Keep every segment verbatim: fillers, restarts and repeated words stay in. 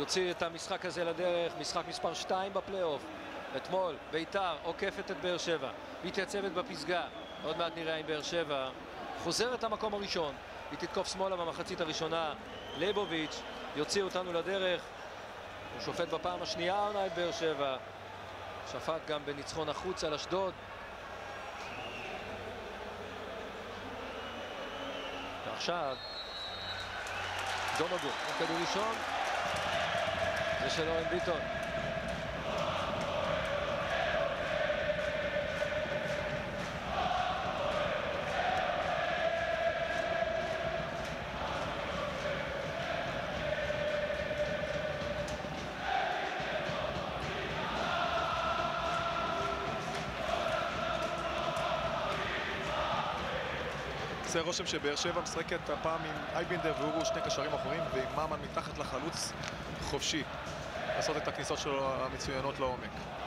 יוציא את המשחק הזה לדרך, משחק מספר שתיים בפלייאוף. אתמול ביתר עוקפת את באר שבע, מתייצבת בפסגה. עוד מעט נראה אם באר שבע חוזרת למקום הראשון. היא תתקוף שמאלה במחצית הראשונה. ליבוביץ' יוציא אותנו לדרך. הוא שופט בפעם השנייה עונה את באר שבע. שפט גם בניצחון החוץ על אשדוד. ועכשיו דונוגו, כדור ראשון. זה של אורן ביטון. זה רושם שבאר שבע משחקת הפעם עם אייבינדר ואורו שני קשרים אחורים ועם מאמן מתחת לחלוץ חופשי לעשות את הכניסות שלו המצוינות לעומק.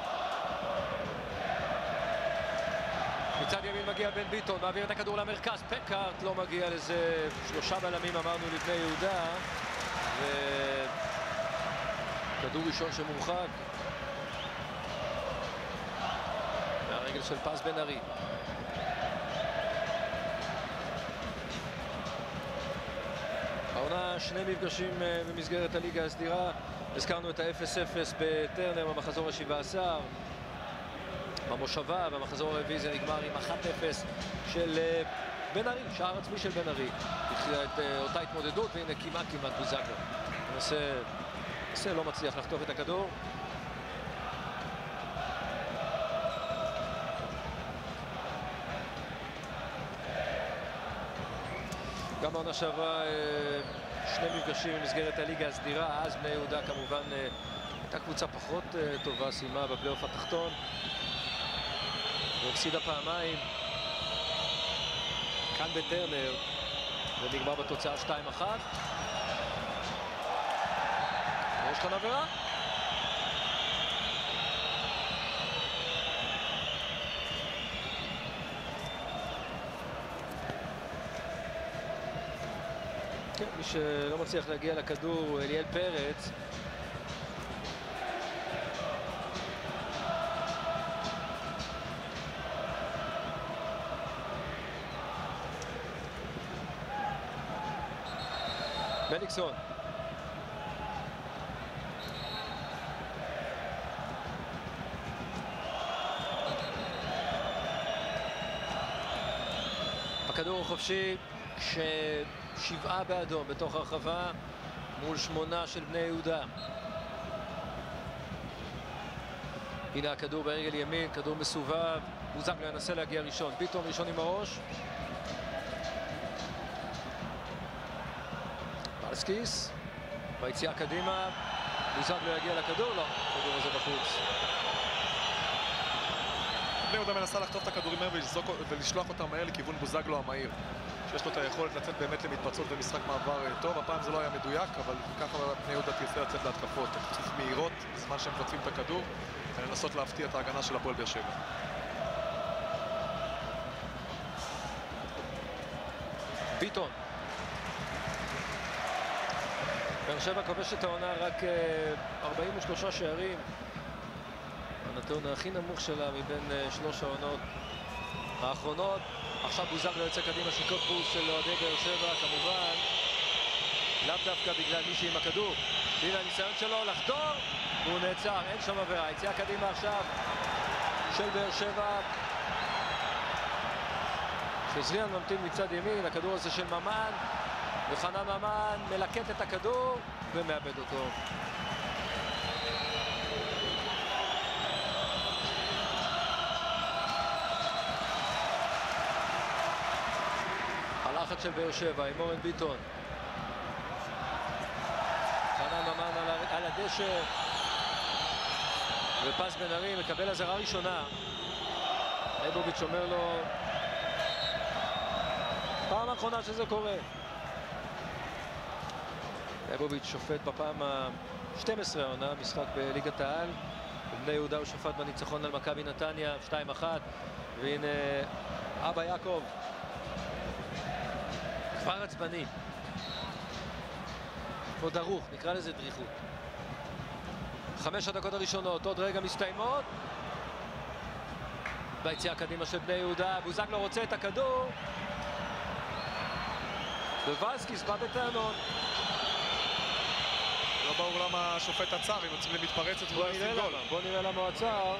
מצד ימין מגיע בן ביטון, מעביר את הכדור למרכז, פקארט לא מגיע לזה. שלושה בלמים אמרנו לבני יהודה, וכדור ראשון שמורחק מהרגל של פס בן ארי. העונה שני מפגשים במסגרת הליגה הסדירה. הזכרנו את ה-אפס אפס בטרנר במחזור ה-שבע עשר. במושבה, במחזור הרביעי זה נגמר עם אחת אפס של בן ארי, שער עצמי של בן ארי. התחילה את אותה התמודדות, והנה כמעט כמעט בוזגלו. נושא לא מצליח לחטוף את הכדור. גם בעונה שעברה שני מפגשים במסגרת הליגה הסדירה. אז בני יהודה כמובן הייתה קבוצה פחות טובה, סיימה בפלייאוף התחתון והפסידה פעמיים. כאן בטרנר זה נגמר בתוצאה שתיים אחת. יש כאן עבירה. כן, מי שלא מצליח להגיע לכדור, אליאל פרץ. מליקסון. הכדור חופשי כששבעה באדום בתוך הרחבה מול שמונה של בני יהודה. הנה הכדור ברגל ימין, כדור מסובב. בוזגלו ינסה להגיע ראשון. ביטון ראשון עם הראש. פלסקיס ביציאה קדימה. בוזגלו יגיע לכדור? לא, הכדור הזה בחוץ. בני יהודה מנסה לחטוף את הכדורים מהר ולשלוח אותם מהר לכיוון בוזגלו המהיר, שיש לו את היכולת לצאת באמת למתפרצות ומשחק מעבר טוב. הפעם זה לא היה מדויק, אבל ככה בני יהודה תרצה לצאת להתקפות קצת מהירות בזמן שהם חוטפים את הכדור ולנסות להפתיע את ההגנה של הפועל באר שבע. ביטון. באר שבע כובשת העונה רק ארבעים ושלושה שערים, הנתון הכי נמוך שלה מבין שלוש העונות האחרונות. עכשיו בוזגלו יוצא קדימה, שיקות פוס של אוהדי באר שבע כמובן, לאו דווקא בגלל מישהי עם הכדור. הנה הניסיון שלו לחדור, והוא נעצר, אין שם עבירה. יציאה קדימה עכשיו של באר שבע. שזריאן ממתין מצד ימין, הכדור הזה של ממן, וחנן ממן מלקט את הכדור ומאבד אותו. הלחץ של באר שבע עם אורן ביטון. חנן ממן על, על הדשא, ופס בן ארי מקבל אזהרה ראשונה. ליבוביץ' אומר לו פעם האחרונה שזה קורה. ליבוביץ' שופט בפעם ה-שתים עשרה העונה, משחק בליגת העל. בני יהודה הוא שופט בניצחון על מכבי נתניה שתיים אחת, והנה אבא יעקב כבר עצבני, או דרוך, נקרא לזה דריכות. חמש הדקות הראשונות, עוד רגע מסתיימות. ביציאה קדימה של בני יהודה, בוזגלו רוצה את הכדור. ווייסקיס בא בטענות. לא ברור למה השופט עצר, אם יוצאים למתפרצת ולא ישים גול. בוא נראה למה הוא עצר.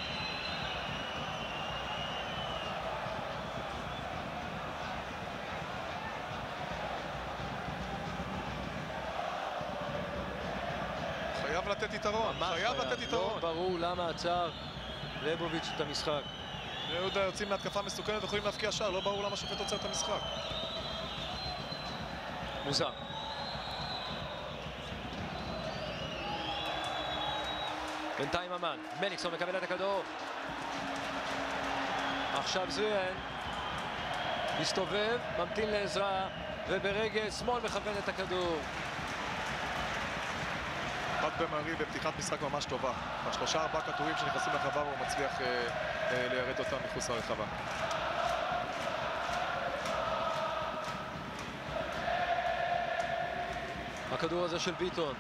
חייב לתת יתרון, חייב לתת יתרון. לא ברור למה עצר ליבוביץ' את המשחק. בני יהודה יוצאים להתקפה מסוכנת ויכולים להבקיע שער, לא ברור למה השופט עוצר את המשחק. מוזר. בינתיים אמן, מליקסון מקבל את הכדור. עכשיו זויין מסתובב, ממתין לעזרה, וברגל שמאל מכוון את הכדור. חד במרי בפתיחת משחק ממש טובה. בשלושה ארבעה כדורים שנכנסים לחווה והוא מצליח אה, אה, ליירט אותם מחוץ לרחבה. הכדור הזה של ביטון.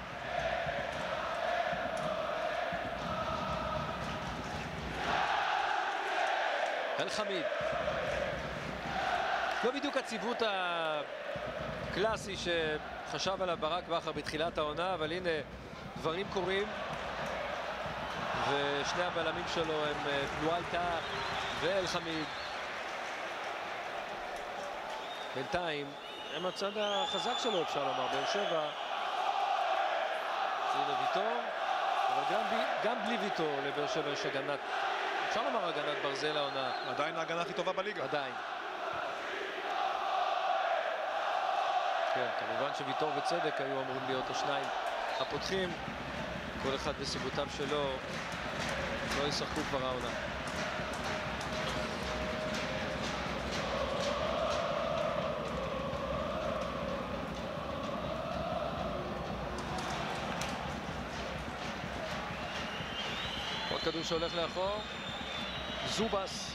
אל חמיד. לא בדיוק הציוות הקלאסי שחשב עליו ברק בכר בתחילת העונה, אבל הנה דברים קורים. ושני הבלמים שלו הם לואייטה ואל חמיד. בינתיים הם הצד החזק שלו, אפשר לומר, באר שבע. הנה ויטור, אבל גם, ב, גם בלי ויטור לבאר שבע יש הגנת, אפשר לומר הגנת ברזל העונה. עדיין ההגנה הכי טובה בליגה. עדיין. כן, כמובן שוויטור וצדק היו אמורים להיות השניים הפותחים. כל אחד בסיבותיו שלו, לא ישחקו כבר העונה. עוד כדור שהולך לאחור, זובס.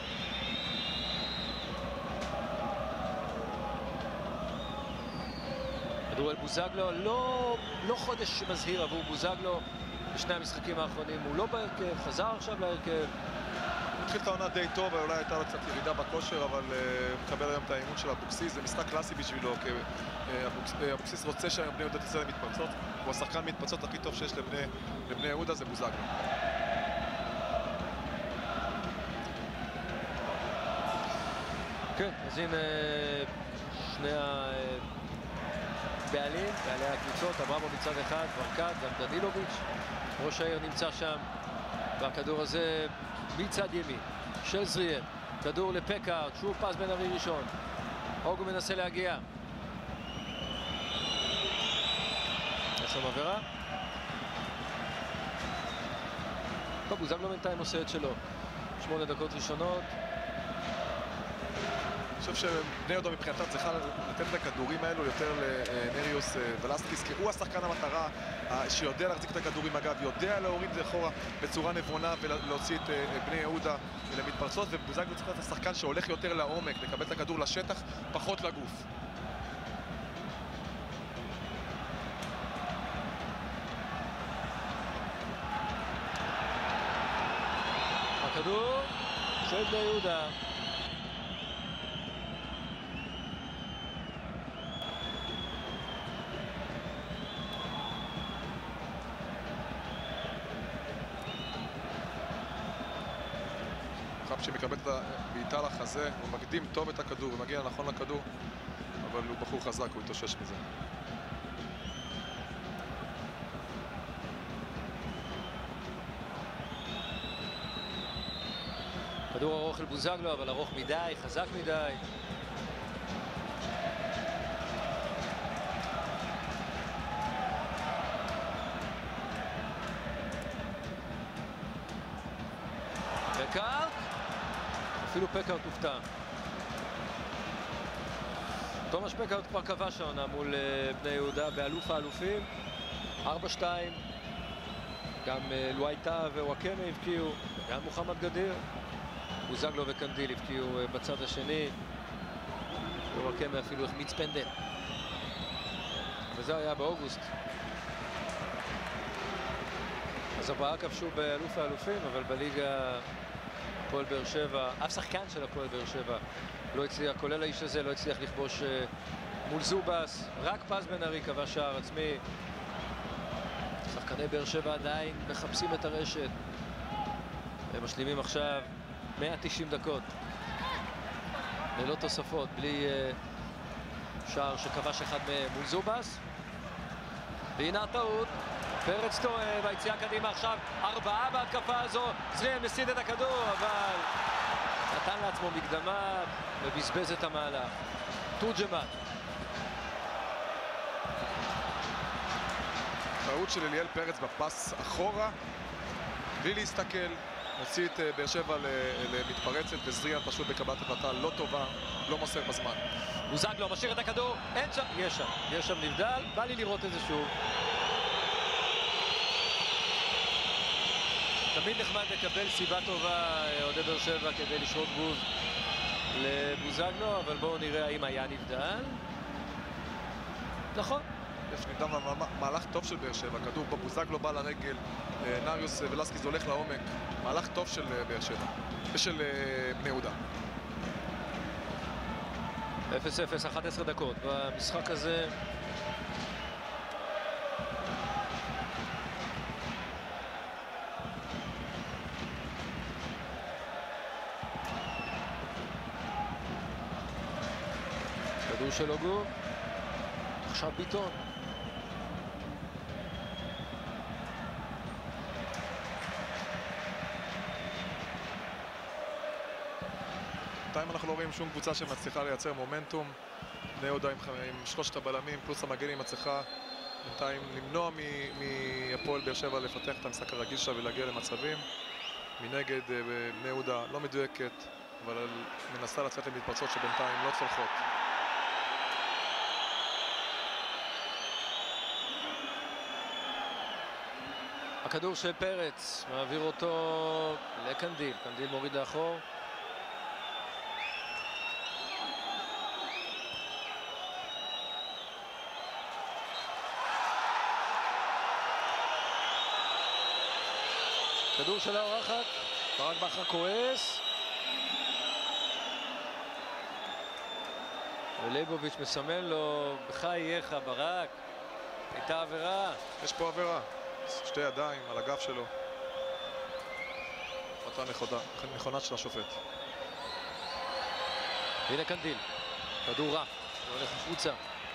כדור אל בוזגלו, לא, לא חודש מזהיר עבור בוזגלו בשני המשחקים האחרונים. הוא לא בהרכב, חזר עכשיו להרכב. הוא התחיל את העונה די טוב, אולי הייתה לו קצת ירידה בכושר, אבל הוא uh, מקבל היום את האימון של אבוקסיס. זה משחק קלאסי בשבילו, כי uh, אבוקסיס רוצה שהיום בני יהודה תצא למתפרצות. הוא השחקן מתפרצות הכי טוב שיש לבני, לבני יהודה, זה בוזגלו. כן, אז הנה שני הבעלים, בעלי הקבוצות, אברמו מצד אחד, ברקת, גם דנילוביץ', ראש העיר נמצא שם, והכדור הזה מצד ימין של זריאן, כדור לפקארט, שוב פס בן ארי ראשון, אוגו מנסה להגיע. יש שם עבירה. טוב, בוזגלו בינתיים עושה את שלו. שמונה דקות ראשונות. אני חושב שבני יהודה מבחינתה צריכה לתת את הכדורים האלו יותר לנריוס ולסקיס, כי הוא השחקן המטרה שיודע להחזיק את הכדורים, אגב, יודע להוריד את זה אחורה בצורה נבונה ולהוציא את בני יהודה למתפרצות, ובוזגלו צריך להיות השחקן שהולך יותר לעומק, לקבל את הכדור לשטח, פחות לגוף. הכדור של בני יהודה. שמקבל את הבעיטה לחזה, הוא מקדים טוב את הכדור ומגיע נכון לכדור, אבל הוא בחור חזק, הוא יתאושש מזה. כדור ארוך אל בוזגלו, אבל ארוך מדי, חזק מדי. פקארט, אפילו פקארט הופתע. תומש פקארט כבר כבש העונה מול בני יהודה באלוף האלופים, ארבע שתיים. גם לואייטה ווואקמה הבקיעו, גם מוחמד גדיר. בוזגלו וקנדיל הבקיעו בצד השני, וואקמה אפילו החמיץ פנדל. וזה היה באוגוסט. אז ארבעה כבשו באלוף האלופים, אבל בליגה הפועל באר שבע, אף שחקן של הפועל באר שבע לא הצליח, כולל האיש הזה, לא הצליח לכבוש מול זובס. רק פז בן ארי כבש שער עצמי. שחקני באר שבע עדיין מחפשים את הרשת. הם משלימים עכשיו מאה ותשעים דקות. ללא תוספות, בלי uh, שער שכבש אחד מהם מול זובס. והנה הטעות. פרץ טועה, והיציאה קדימה עכשיו ארבעה בהתקפה הזו. זריאן מסיד את הכדור, אבל נתן לעצמו מקדמה ובזבז את המהלך. תורג'מן. טעות של אליאל פרץ בפס אחורה, בלי להסתכל, מוציא את באר שבע למתפרצת, וזריאן פשוט בקבלת החלטה לא טובה, לא מוסר בזמן. בוזגלו משאיר את הכדור, אין שם, יש שם, יש שם נבדל, בא לי לראות את זה שוב. תמיד נחמד לקבל סיבה טובה, אוהדי באר שבע, כדי לשרוק בוז לבוזגלו, אבל בואו נראה האם היה נבדל. נכון. יש נבדל מהלך טוב של באר שבע, כדור פה, בוזגלו בא לרגל, נריוס ולסקיס הולך לעומק, מהלך טוב של באר שבע, ושל בני יהודה. אפס אפס, אחת עשרה דקות במשחק הזה. כדור של אוגו, עכשיו ביטון. בינתיים אנחנו לא רואים שום קבוצה שמצליחה לייצר מומנטום. בני יהודה עם, עם שלושת הבלמים פלוס המגנים מצליחה בינתיים למנוע מהפועל באר שבע לפתח את המשחק הרגיל שלה ולהגיע למצבים. מנגד בני יהודה לא מדויקת, אבל מנסה לצאת למתפרצות שבינתיים לא צולחות. הכדור של פרץ, מעביר אותו לקנדיל, קנדיל מוריד לאחור. כדור של האורחת, ברק בכר כועס. ולייבוביץ' מסמן לו, בחייך ברק, הייתה עבירה. יש פה עבירה. שתי ידיים על הגב שלו. אותה נכונה של השופט. הנה קנדיל. כדור רע. הוא הולך החוצה.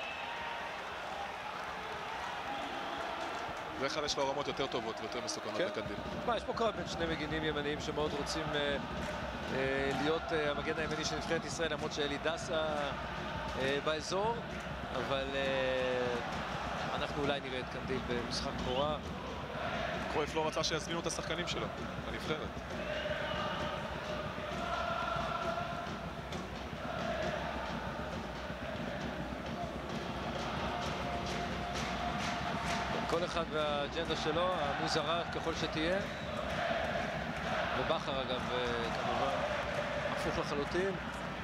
בדרך כלל יש לו רמות יותר טובות ויותר מסוכנות לקנדיל. מה, יש פה קרב בין שני מגינים ימניים שמאוד רוצים אה, אה, להיות אה, המגן הימני של נבחרת ישראל, למרות שאלי דסה אה, באזור. אבל אה, אנחנו אולי נראה את קנדיל במשחק בכורה. קרויף לא רצה שיזמינו את השחקנים שלו בנבחרת. כל אחד והאג'נדה שלו, המוזרה ככל שתהיה. ובכר אגב, כמובן, הפוך לחלוטין.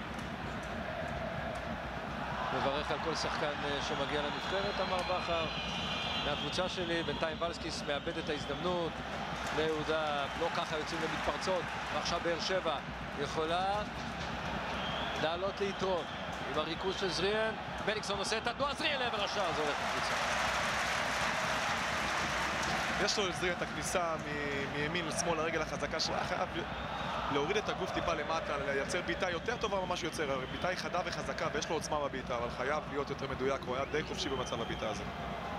מברך על כל שחקן שמגיע לנבחרת, אמר בכר. מהקבוצה שלי, בינתיים ולסקיס מאבד את ההזדמנות. בני יהודה לא ככה יוצאים למתפרצות, ועכשיו באר שבע יכולה לעלות ליתרון. עם הריכוז של זריאן, מליקסון עושה את התנועה, זריאן לעבר השער, זה הולך לקבוצה. יש לו לזריאן את הכניסה מימין לשמאל לרגל החזקה שלה, חייב להוריד את הגוף טיפה למטה, לייצר בעיטה יותר טובה ממה שהוא יוצר. בעיטה היא חדה וחזקה ויש לו עוצמה בבעיטה, אבל חייב להיות יותר מדויק, הוא היה די חופשי במצב הבעיטה הזה.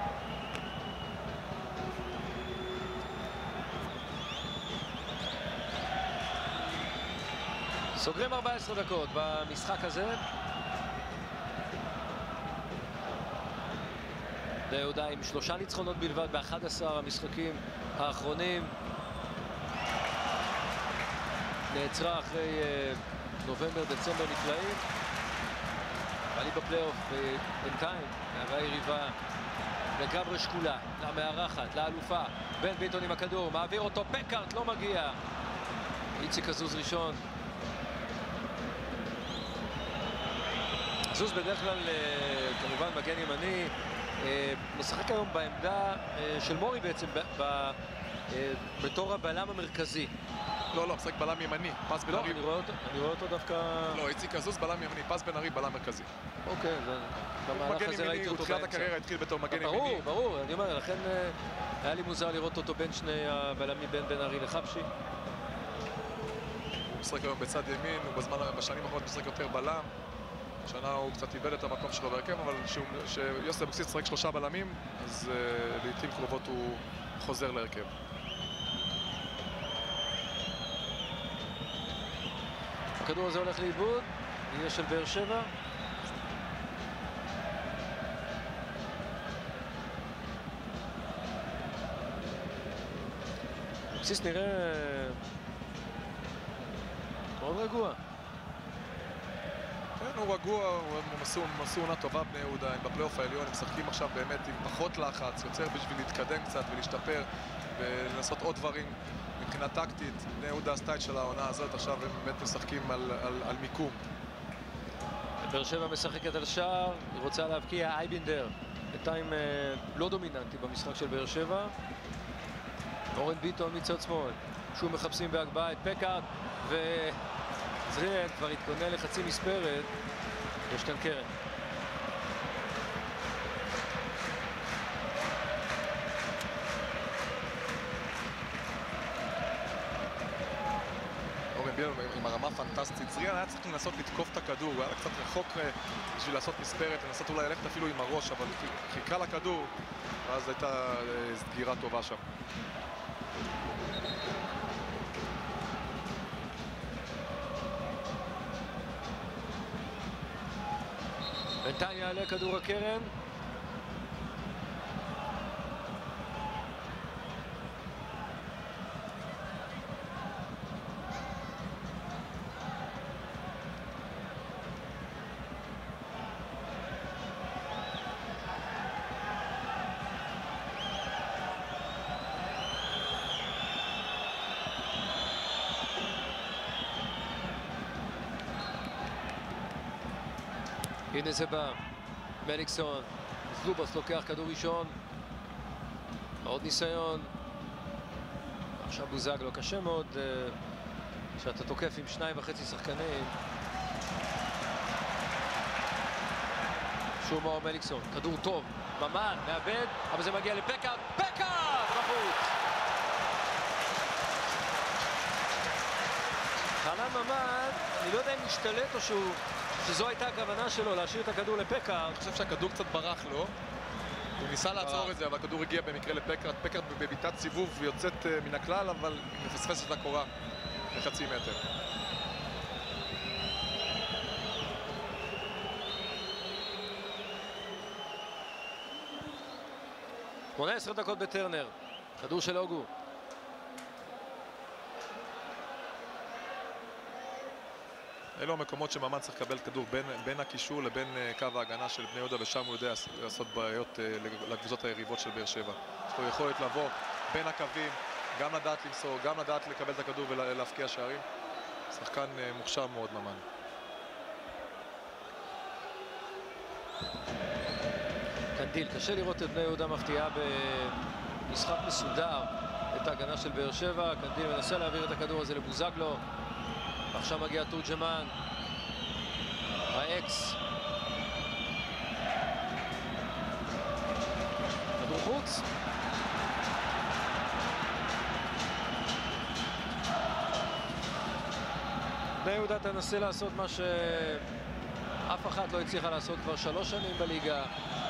סוגרים ארבע עשרה דקות במשחק הזה. בני יהודה עם שלושה ניצחונות בלבד ב-אחד עשר המשחקים האחרונים. נעצרה אחרי uh, נובמבר, דצמבר נפלאים. עלי בפלייאוף בינתיים, מהווה יריבה לגמרי שקולה, למארחת, לאלופה. בן ביטון עם הכדור, מעביר אותו, פקארט לא מגיע. איציק הזוז ראשון. זוז בדרך כלל כמובן מגן ימני, משחק היום בעמדה של מורי בעצם, בתור הבלם המרכזי. לא, לא, משחק בלם ימני, פס בן לא, ארי. אני רואה אותו, אני רואה אותו דווקא... לא, איציק עזוז בלם ימני, פס בן ארי בלם מרכזי. אוקיי, במהלך הזה ראיתי אותו באמצע. הוא תחילת הקריירה התחיל בתור מגן ימיני. ברור, ברור, אני אומר, לכן היה לי מוזר לראות אותו בין שני הבלמים, בין בן ארי לחבשי. הוא משחק היום בצד ימין, הוא בזמן, בשנים האחרונות משחק יותר בלם. השנה הוא קצת איבד את המקום שלו בהרכב, אבל כשיוסי אבוקסיס משחק שלושה בלמים, אז לעיתים קרובות הוא חוזר להרכב. הכדור הזה הולך לאיבוד, יהיה של באר שבע. אבוקסיס נראה מאוד רגוע. כן, הוא רגוע, הוא עשו עונה טובה בני יהודה, הם בפלייאוף העליון, הם משחקים עכשיו באמת עם פחות לחץ, יוצר בשביל להתקדם קצת ולהשתפר ולנסות עוד דברים. מבחינה טקטית, בני יהודה הסטייל של העונה הזאת, עכשיו הם באמת משחקים על, על, על מיקום. באר שבע משחקת על שער, היא רוצה להבקיע אייבינדר, בינתיים אה, לא דומיננטי במשחק של באר שבע. אורן ביטון מצד שמאל, שוב מחפשים בהגבהה את פקארט, וזריאן כבר התכונן לחצי מספרת, יש כאן קרן. עם הרמה פנטסטית. זריאן היה צריך לנסות לתקוף את הכדור, הוא היה קצת רחוק בשביל לעשות מספרת, לנסות אולי ללכת אפילו עם הראש, אבל חיכה לכדור, ואז הייתה סגירה טובה שם. בינתיים יעלה כדור הקרן. הנה זה בא, מליקסון, זלובס לוקח כדור ראשון, עוד ניסיון, עכשיו בוזגלו, קשה מאוד שאתה תוקף עם שניים וחצי שחקנים. שוב מאור מליקסון, כדור טוב, ממן, מאבד, אבל זה מגיע לפקארט, פקארט! בחוץ! חנן ממן, אני לא יודע אם נשתלט או שהוא... שזו הייתה הכוונה שלו, להשאיר את הכדור לפקארט. אני חושב שהכדור קצת ברח לו. הוא ניסה לעצור את זה, אבל הכדור הגיע במקרה לפקארט. פקארט בביטת סיבוב יוצאת מן הכלל, אבל היא מפספסת לקורה לחצי מטר. שמונה עשרה דקות בטרנר. כדור של אוגו. אלו המקומות שממן צריך לקבל כדור בין, בין הקישור לבין קו ההגנה של בני יהודה, ושם הוא יודע לעשות בעיות לקבוצות היריבות של באר שבע. יש לו יכולת לבוא בין הקווים, גם לדעת למסור, גם לדעת לקבל את הכדור ולהפקיע שערים. שחקן מוכשר מאוד ממן. קנדיל, קשה לראות את בני יהודה מפתיעה במשחק מסודר את ההגנה של באר שבע. קנדיל מנסה להעביר את הכדור הזה לבוזגלו. עכשיו מגיע תורג'מן, האקס. כדור חוץ. בני יהודה תנסה לעשות מה שאף אחת לא הצליחה לעשות כבר שלוש שנים בליגה.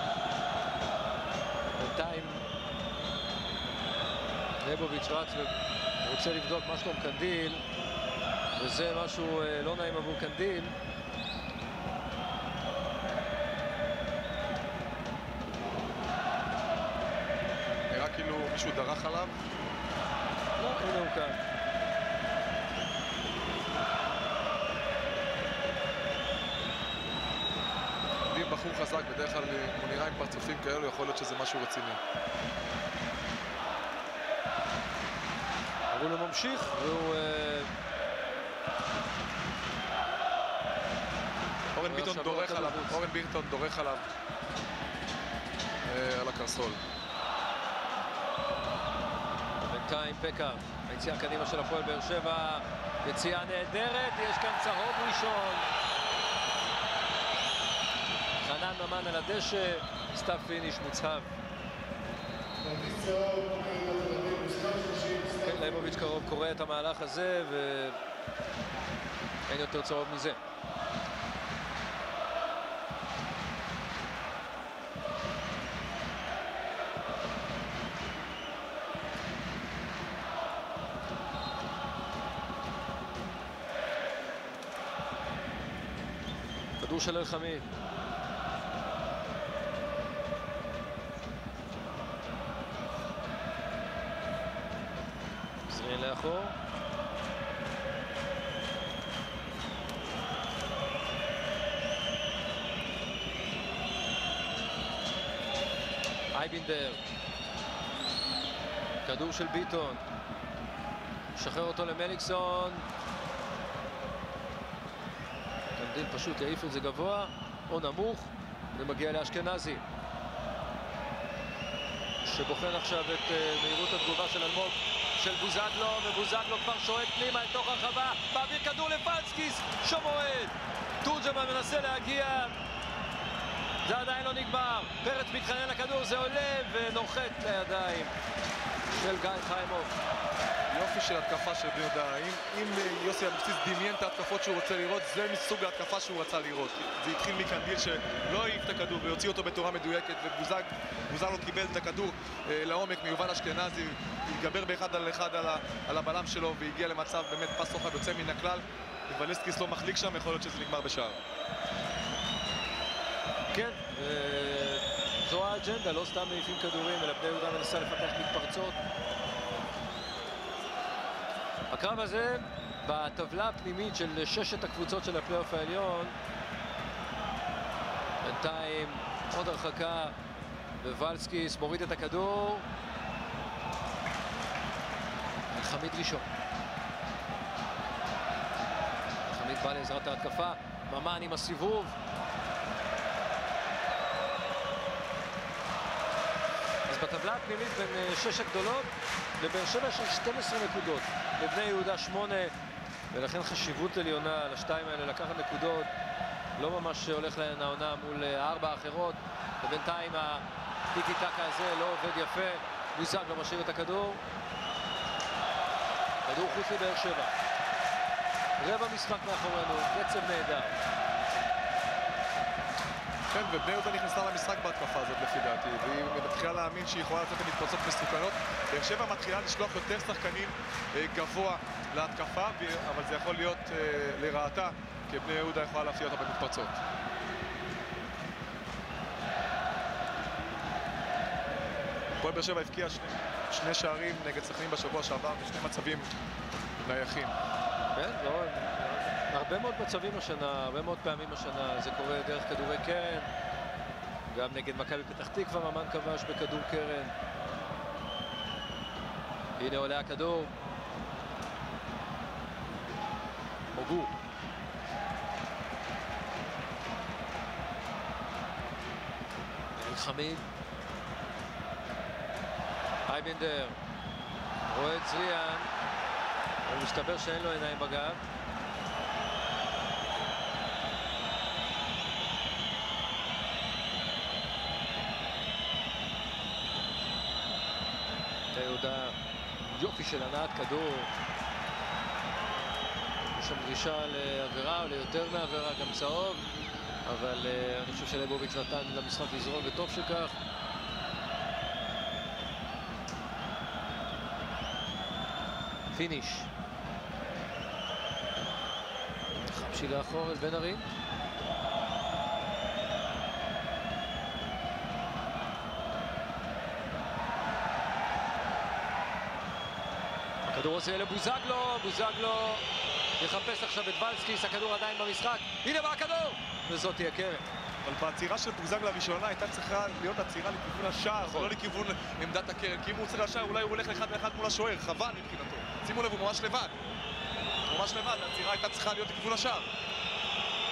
בינתיים ליבוביץ' רץ ורוצה לבדוק מה שלום קנדיל, וזה משהו לא נעים עבור קנדיל. נראה כאילו מישהו דרך עליו. לא, הנה הוא כאן. אם בחור חזק, בדרך כלל הוא נראה עם פרצופים כאלו, יכול להיות שזה משהו רציני. הוא לא ממשיך, והוא... אורן ביטון דורך עליו, אורן ביטון דורך עליו. הסול. בינתיים פקאר, היציאה קדימה של הפועל באר שבע, יציאה נהדרת, יש כאן צהוב ראשון. חנן ממן על הדשא, סתיו פיניש מוצהב. כן, ליבוביץ' קרוב קורא את המהלך הזה ואין יותר צהוב מזה. כדור של אלחמיד. זרין לאחור. אייבינדר. כדור של ביטון. שחרר אותו למליקסון. קנדיל פשוט יעיף את זה גבוה או נמוך ומגיע לאשכנזי שבוחן עכשיו את uh, מהירות התגובה של אלמוג של בוזגלו, ובוזגלו כבר שועט פנימה אל תוך הרחבה, מעביר כדור לפלסקיס שמועד. תורג'מן מנסה להגיע, זה עדיין לא נגמר. פרץ מתחנן לכדור, זה עולה ונוחת לידיים של גיא חיימוב. יופי של התקפה של בני יהודה. אם, אם יוסי אבוקסיס דמיין את ההתקפות שהוא רוצה לראות, זה מסוג ההתקפה שהוא רצה לראות. זה התחיל מקנדיל שלא העיף את הכדור ויוציא אותו בתורה מדויקת, ובוזגלו קיבל את הכדור אה, לעומק מיובל אשכנזי, התגבר באחד על אחד על, ה, על הבלם שלו והגיע למצב באמת פס רוחב יוצא מן הכלל. ולסקיס לא מחליק שם, יכול להיות שזה נגמר בשער. כן, אה, זו האג'נדה, לא סתם מעיפים כדורים, אלא בני יהודה מנסה לפתח מתפרצות. הקרב הזה בטבלה הפנימית של ששת הקבוצות של הפלייאוף העליון, בינתיים עוד הרחקה ווולסקיס מוריד את הכדור, חמיד ראשון. חמיד בא לעזרת ההתקפה, ממן עם הסיבוב. אז בטבלה הפנימית בין שש הגדולות לבאר שבע יש שתים עשרה נקודות, לבני יהודה שמונה, ולכן חשיבות עליונה לשתיים האלה לקחת נקודות. לא ממש הולך להן העונה מול הארבע האחרות, ובינתיים הטיקי טקה הזה לא עובד יפה. בוזגלו משאיר את הכדור, כדור חוץ לבאר שבע. רבע משחק מאחורינו, קצב נהדר. כן, ובני יהודה נכנסה למשחק בהתקפה הזאת לפי דעתי, והיא מתחילה להאמין שהיא יכולה לצאת למתפרצות מסוכנות. באר שבע מתחילה לשלוח יותר שחקנים גבוה להתקפה, אבל זה יכול להיות לרעתה, כי בני יהודה יכולה להפתיע אותה במתפרצות. הפועל באר שבע הבקיע שני, שני שערים נגד סכנין בשבוע שעבר, בשני מצבים נייחים. כן, לא, הרבה מאוד מצבים השנה, הרבה מאוד פעמים השנה, זה קורה דרך כדורי קרן. גם נגד מכבי פתח תקווה ממן כבש בכדור קרן. הנה עולה הכדור. מוגו. חמיד. אייבינדר. רואה את זריאן. הוא מסתבר שאין לו עיניים בגב. יהודה, יופי של הנעת כדור. יש שם דרישה לעבירה או ליותר מעבירה, גם צהוב, אבל uh, אני חושב שלייבוביץ' נתן למשחק לזרום וטוב שכך. פיניש. חמשי לאחור אל בן ארי. הכדור הזה לבוזגלו, בוזגלו יחפש עכשיו את וולסקיס, הכדור עדיין במשחק, הנה בא הכדור! וזאת תהיה קרן. אבל בצירה של בוזגלו הראשונה הייתה צריכה להיות הצירה לכיוון השער, ולא לכיוון עמדת הקרן, כי אם הוא רוצה לשער אולי הוא הולך לאחד לאחד מול השוער, חבל מבחינתו. שימו לב, הוא ממש לבד. ממש לבד, הצירה הייתה צריכה להיות לכיוון השער.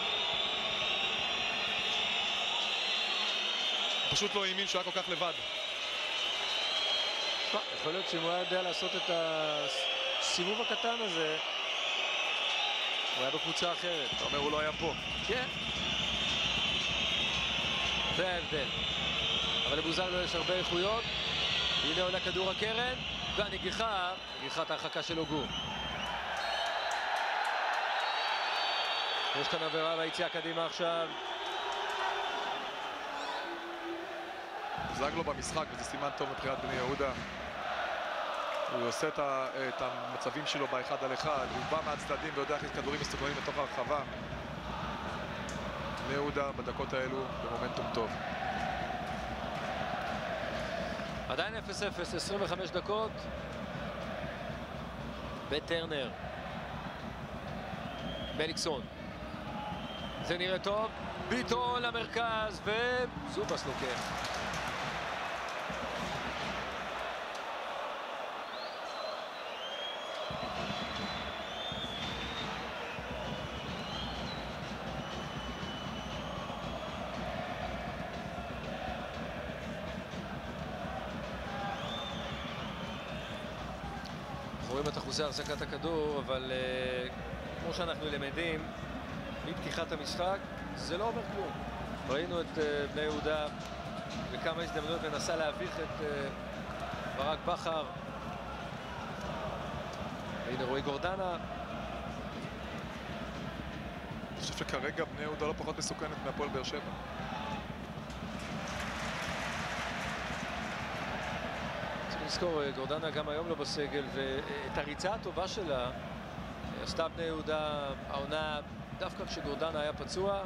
פשוט לא האמין שהוא היה כל כך לבד. יכול להיות שאם הוא היה יודע לעשות את הסיבוב הקטן הזה, הוא היה בקבוצה אחרת. אתה אומר, הוא לא היה פה. כן. זה ההבדל. אבל לבוזגלו יש הרבה איכויות. הנה עולה כדור הקרן, והנגיחה, נגיחת ההרחקה של אוגו. יש כאן עבירה ביציאה קדימה עכשיו. בוזגלו במשחק, וזה סימן טוב מבחינת בני יהודה. הוא עושה את, ה, את המצבים שלו באחד על אחד, הוא בא מהצדדים ויודע איך כדורים מסתכלים לתוך הרחבה. בני יהודה בדקות האלו במומנטום טוב. עדיין אפס אפס, עשרים וחמש דקות. בטרנר. מליקסון. זה נראה טוב. ביטון למרכז, וזובס לוקח. רואים את אחוזי החזקת הכדור, אבל uh, כמו שאנחנו למדים מפתיחת המשחק, זה לא אומר כלום. ראינו את uh, בני יהודה בכמה הזדמנויות מנסה להביך את uh, ברק בכר. הנה רועי גורדנה. אני חושב שכרגע בני יהודה לא פחות מסוכנת מהפועל באר שבע. נזכור, גורדנה גם היום לא בסגל, ואת הריצה הטובה שלה עשתה בני יהודה העונה דווקא כשגורדנה היה פצוע.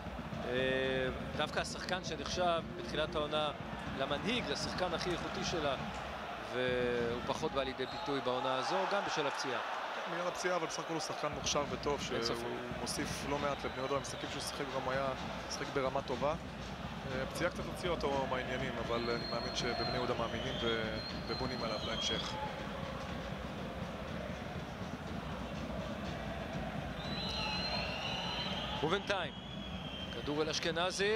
דווקא השחקן שנחשב בתחילת העונה למנהיג, לשחקן הכי איכותי שלה, והוא פחות בא לידי ביטוי בעונה הזו, גם בשל הפציעה. בגלל הפציעה, אבל בסך הכל הוא שחקן מוכשר וטוב, שהוא מוסיף לא מעט לבני יהודה. המשחקים שהוא שיחק גם היה משחק ברמה טובה. הפציעה קצת הוציאה אותו מהעניינים, אבל אני מאמין שבבני יהודה מאמינים ובונים עליו להמשך. ובינתיים, כדור אל אשכנזי.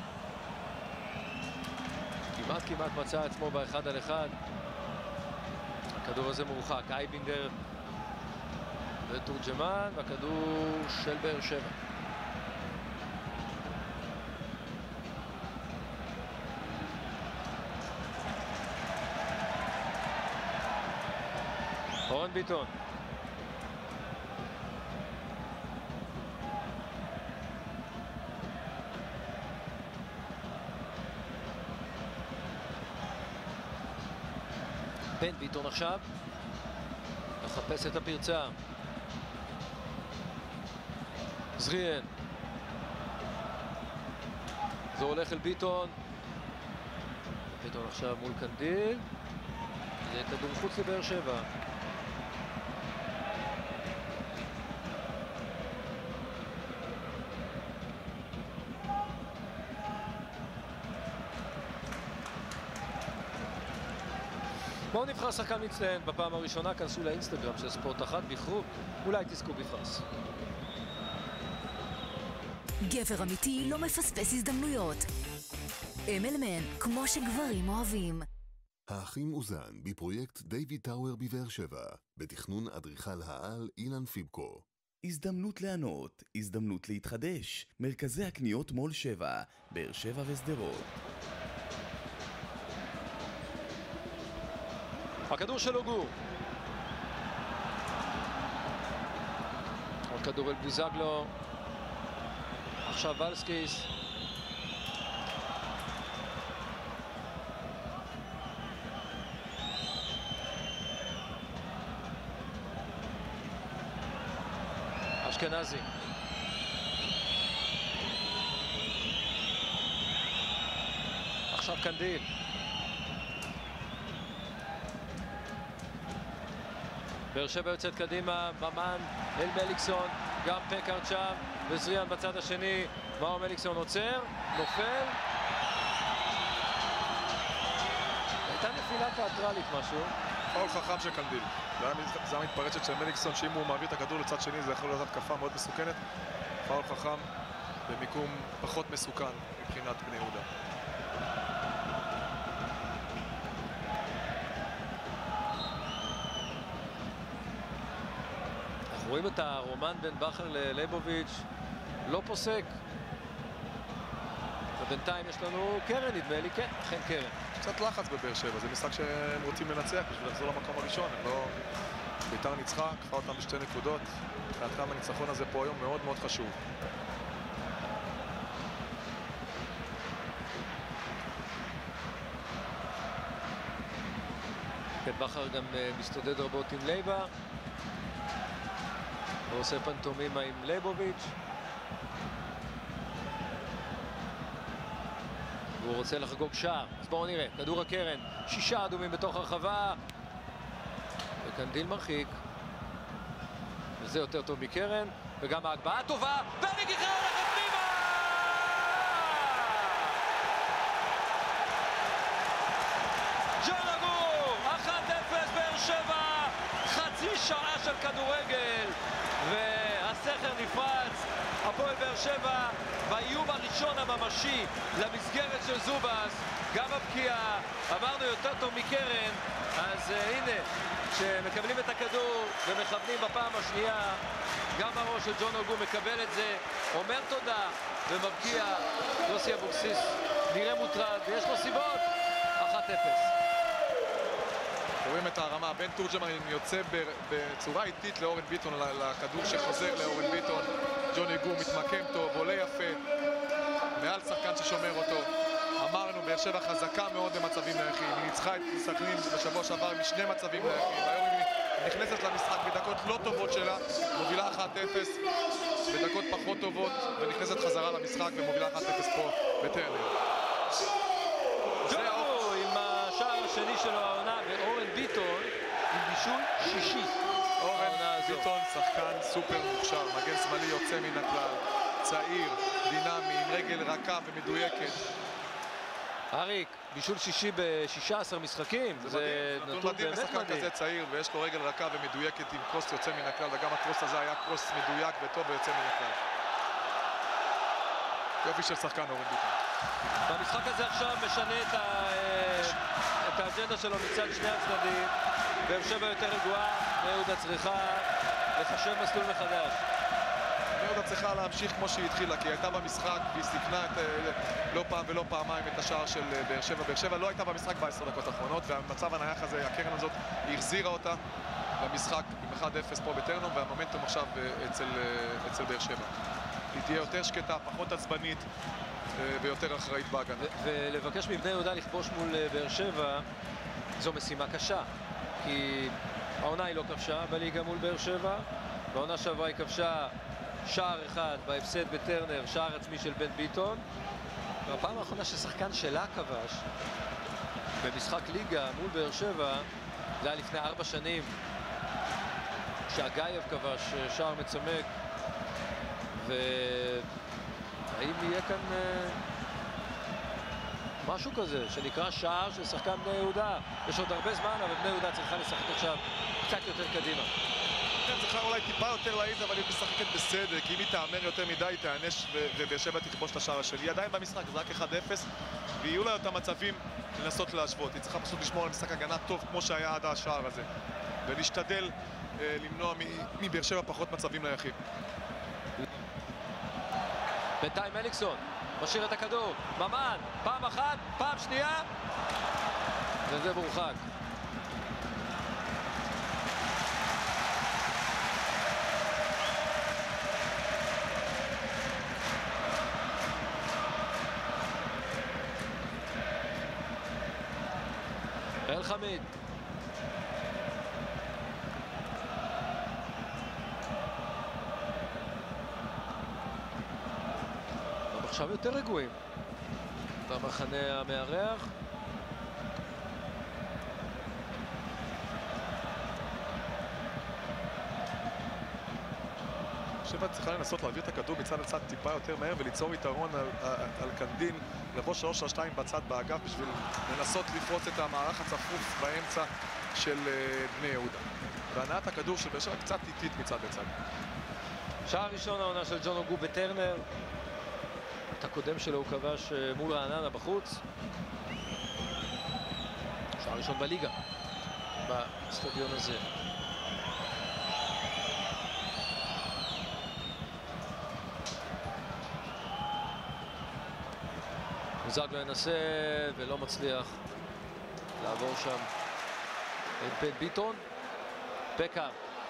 כמעט כמעט מצא עצמו באחד על אחד. הכדור הזה מורחק. אייבינדר ותורג'מן, והכדור של באר שבע. אורן ביטון. בן ביטון עכשיו מחפש את הפרצה. זריאן. זה הולך אל ביטון. ביטון עכשיו מול קנדיל. זה כדור חוץ לבאר שבע. בואו נבחר שחקן מצטיין בפעם הראשונה. כנסו לאינסטגרם של ספורט אחת, בחרו, אולי תזכו בפרס. גבר אמיתי לא מפספס הזדמנויות. אמלמן, כמו שגברים אוהבים. האחים אוזן בפרויקט דיוויד טאוור בבאר שבע, בתכנון אדריכל העל אילן פיבקו. הזדמנות לענות, הזדמנות להתחדש. מרכזי הקניות מול שבע, באר שבע ושדרות. הכדור של אוגו. עוד כדור אל בוזגלו. עכשיו ולסקיס. אשכנזי. עכשיו קנדיל. באר שבע יוצאת קדימה, ממן אל מליקסון, גם פקארד שם, וזריאן בצד השני. מאור מליקסון עוצר, נופל. הייתה נפילה תיאטרלית משהו. פאול חכם של קנדיל. זה המתפרצת של מליקסון, שאם הוא מעביר את הכדור לצד שני זה יכול להיות התקפה מאוד מסוכנת. פאול חכם במיקום פחות מסוכן מבחינת בני יהודה. אנחנו רואים את הרומן בין בכר ללייבוביץ' לא פוסק. ובינתיים יש לנו קרן, נדמה לי, כן, אכן קרן. קצת לחץ בבאר שבע, זה משחק שהם רוצים לנצח בשביל לחזור למקום הראשון. הם לא... בית"ר ניצחה, קפה אותם בשתי נקודות. מבחינתם הניצחון הזה פה היום מאוד מאוד חשוב. כן, בכר גם מסתודד רבות עם לייבה. ועושה פנטומימה עם לייבוביץ'. והוא רוצה לחגוג שער. אז בואו נראה, כדור הקרן, שישה אדומים בתוך הרחבה. וקנדיל מרחיק. וזה יותר טוב מקרן. וגם ההגבהה טובה, והנגיחה הולכת פנימה! ג'ון אגור, אחת אפס באר שבע, חצי שעה של כדורגל, והסכר נפרץ. הפועל באר שבע באיום הראשון הממשי למסגרת של זובס, גם הפקיעה, אמרנו יותר טוב מקרן, אז uh, הנה, כשמקבלים את הכדור ומכוונים בפעם השנייה, גם הראש של ג'ון אוגו מקבל את זה, אומר תודה ומבקיע. יוסי אבוקסיס נראה מוטרד ויש לו סיבות. אחת אפס. רואים את הרמה, בן תורג'מן יוצא בצורה איטית לאורן ביטון, לכדור שחוזר לאורן ביטון. ג'ון אוגו מתמקם טוב, עולה יפה מעל שחקן ששומר אותו. אמרנו, באר שבע חזקה מאוד במצבים נייחים. היא ניצחה את סכנין בשבוע שעבר משני מצבים נייחים. היום היא נכנסת למשחק בדקות לא טובות שלה, מובילה אחת אפס בדקות פחות טובות, ונכנסת חזרה למשחק ומובילה אחת אפס פה בטרנר. ג'ו עם השער השני שלו העונה, ואורן ביטון עם בישול שישי. אורן ביטון שחקן סופר מוכשר, מגן שמאלי יוצא מן הכלל, צעיר, דינמי, עם רגל רכה ומדויקת. אריק, בישול שישי ב-שישה עשר משחקים, זה נתון מדהים לשחקן כזה צעיר, ויש לו רגל רכה ומדויקת עם קרוס יוצא מן הכלל, וגם הקרוס הזה היה קרוס מדויק וטוב ויוצא מן הכלל. יופי של שחקן אורן ביטון. במשחק הזה עכשיו משנה את, ה... את האג'נדה שלו מצד שני הצדדים. באר שבע יותר רגועה, בני יהודה צריכה לחשב מסלול מחדש. בני יהודה צריכה להמשיך כמו שהיא התחילה, כי היא הייתה במשחק והיא סיכנה את, לא פעם ולא פעמיים את השער של באר שבע. באר שבע לא הייתה במשחק בעשר דקות האחרונות, והמצב הנייח הזה, הקרן הזאת, היא החזירה אותה למשחק עם אחד אפס פה בטרנר, והמומנטום עכשיו אצל, אצל באר שבע. היא תהיה יותר שקטה, פחות עצבנית ויותר אחראית בהגנה. ולבקש מבני יהודה לכבוש מול באר שבע זו משימה קשה, כי העונה היא לא כבשה בליגה מול באר שבע, והעונה שעברה היא כבשה שער אחד בהפסד בטרנר, שער עצמי של בן ביטון, והפעם האחרונה ששחקן שלה כבש במשחק ליגה מול באר שבע זה היה לפני ארבע שנים, כשאגייב כבש שער מצמק. והאם יהיה כאן uh, משהו כזה שנקרא שער של שחקן בני יהודה? יש עוד הרבה זמן, אבל בני יהודה צריכה לשחק עכשיו קצת יותר קדימה. כן, צריכה אולי טיפה יותר להעיז, אבל היא משחקת בסדר, כי אם היא תאמר יותר מדי, היא תענש ובאר שבע תכבוש את השער השני. היא עדיין במשחק, זה רק אחד אפס, ויהיו לה אותם מצבים לנסות להשוות. היא צריכה פשוט לשמור על משחק הגנה טוב כמו שהיה עד השער הזה, ולהשתדל uh, למנוע מבאר שבע פחות מצבים נייחים. בינתיים אליקסון משאיר את הכדור, ממן, פעם אחת, פעם שנייה, וזה מורחק. אל חמיד. עכשיו יותר רגועים במחנה המארח. שבע צריכה לנסות להעביר את הכדור מצד לצד טיפה יותר מהר וליצור יתרון על, על, על קנדין, לבוא שלוש על שתיים בצד באגף בשביל לנסות לפרוץ את המערך הצפוף באמצע של uh, בני יהודה. והנעת הכדור של באר שבע קצת איטית מצד לצד. שער ראשון העונה של ג'ון אוגו בטרנר. את הקודם שלו הוא כבש מול רעננה בחוץ. שער ראשון בליגה, בסטדיון הזה. בוזגלו ינסה ולא מצליח לעבור שם את בן ביטון. פקאר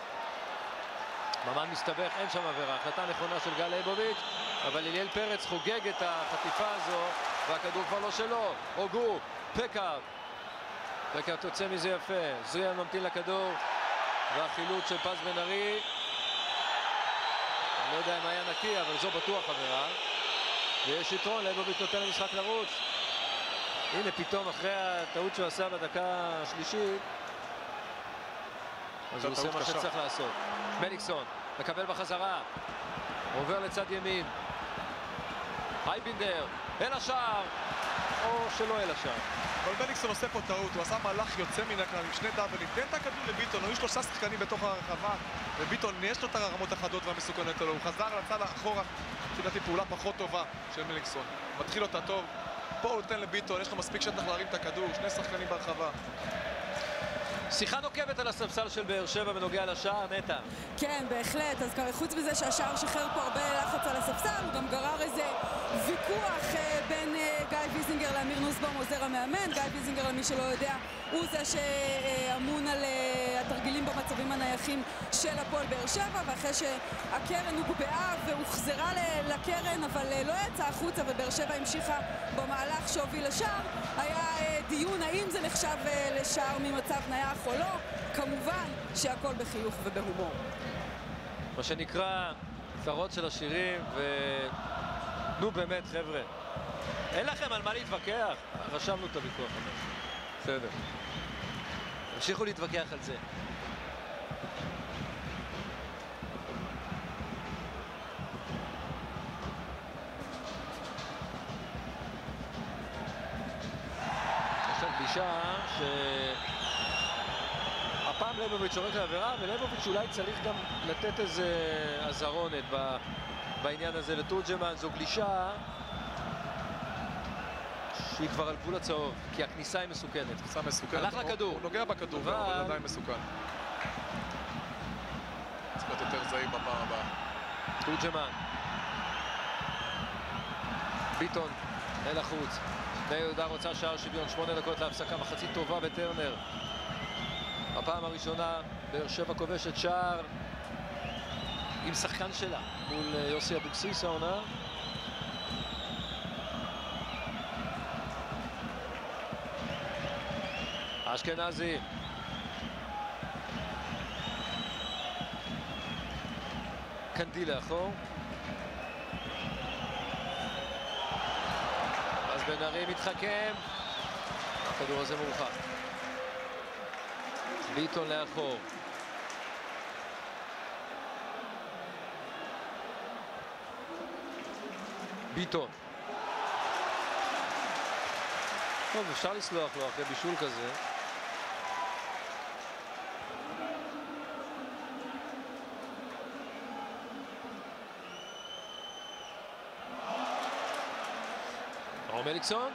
ממן מסתבך, אין שם עבירה, החלטה נכונה של גל ליבוביץ', אבל אליאל פרץ חוגג את החטיפה הזו והכדור כבר לא שלו. אוגו, פקאר פקאר תוצא מזה יפה, זריאן ממתין לכדור והחילוץ של פז בן ארי, אני לא יודע אם היה נקי אבל זו בטוח עבירה ויש יתרון, ליבוביץ' נותן למשחק לרוץ. הנה פתאום אחרי הטעות שהוא עשה בדקה השלישית אז הוא עושה מה שצריך לעשות. מליקסון מקבל בחזרה, עובר לצד ימין, אייבינדר אל השער או שלא אל השער. אבל מליקסון עושה פה טעות, הוא עשה מהלך יוצא מן הכלל עם שני דאבלים, תן את הכדור לביטון, היו שלושה שחקנים בתוך הרחבה וביטון יש לו את הרמות החדות והמסוכנות שלו, הוא חזר לצד האחורה, לדעתי פעולה פחות טובה של מליקסון, מתחיל אותה טוב, פה הוא נותן לביטון, יש לו מספיק שטח להרים את הכדור, שני שחקנים ברחבה. שיחה נוקבת על הספסל של באר שבע בנוגע לשער, נטע. כן, בהחלט. אז חוץ מזה שהשער שחרר פה הרבה לחץ על הספסל, הוא גם גרר איזה ויכוח אה, בין אה, גיא ויזינגר לאמיר נוסבאום, עוזר המאמן. גיא ויזינגר, למי שלא יודע, הוא זה שאמון על אה, התרגילים במצבים הנייחים של הפועל באר שבע, ואחרי שהקרן הוגבעה והוחזרה לקרן, אבל אה, לא יצאה החוצה ובאר שבע המשיכה במהלך שהוביל לשער, היה אה, דיון האם זה נחשב אה, לשער ממצב נייח או לא, כמובן שהכל בחיוך ובהומור. מה שנקרא צרות של השירים, ונו באמת חבר'ה, אין לכם על מה להתווכח, רשמנו את הוויכוח הזה. בסדר, המשיכו להתווכח על זה. יש כאן פגישה ש... הפעם ליבוביץ' עורך לעבירה, וליבוביץ' אולי צריך גם לתת איזה עזרונת בעניין הזה לתורג'מן. זו גלישה שהיא כבר על גבול הצהוב, כי הכניסה היא מסוכנת. כניסה מסוכנת. הלך לכדור. הוא נוגע בכדור, אבל עדיין מסוכן. צריך להיות יותר זהיר בפעם הבאה. תורג'מן. ביטון אל החוץ. בני יהודה רוצה שער שוויון, שמונה דקות להפסקה, מחצית טובה בטרנר. הפעם הראשונה באר שבע כובשת שער עם שחקן שלה מול יוסי אבוקסיס העונה. אשכנזי קנדיל לאחור, אז בן ארי מתחכם, הכדור הזה מורחק. ביטון לאחור, ביטון טוב, אפשר לסלוח לו אחרי בישול כזה. מליקסון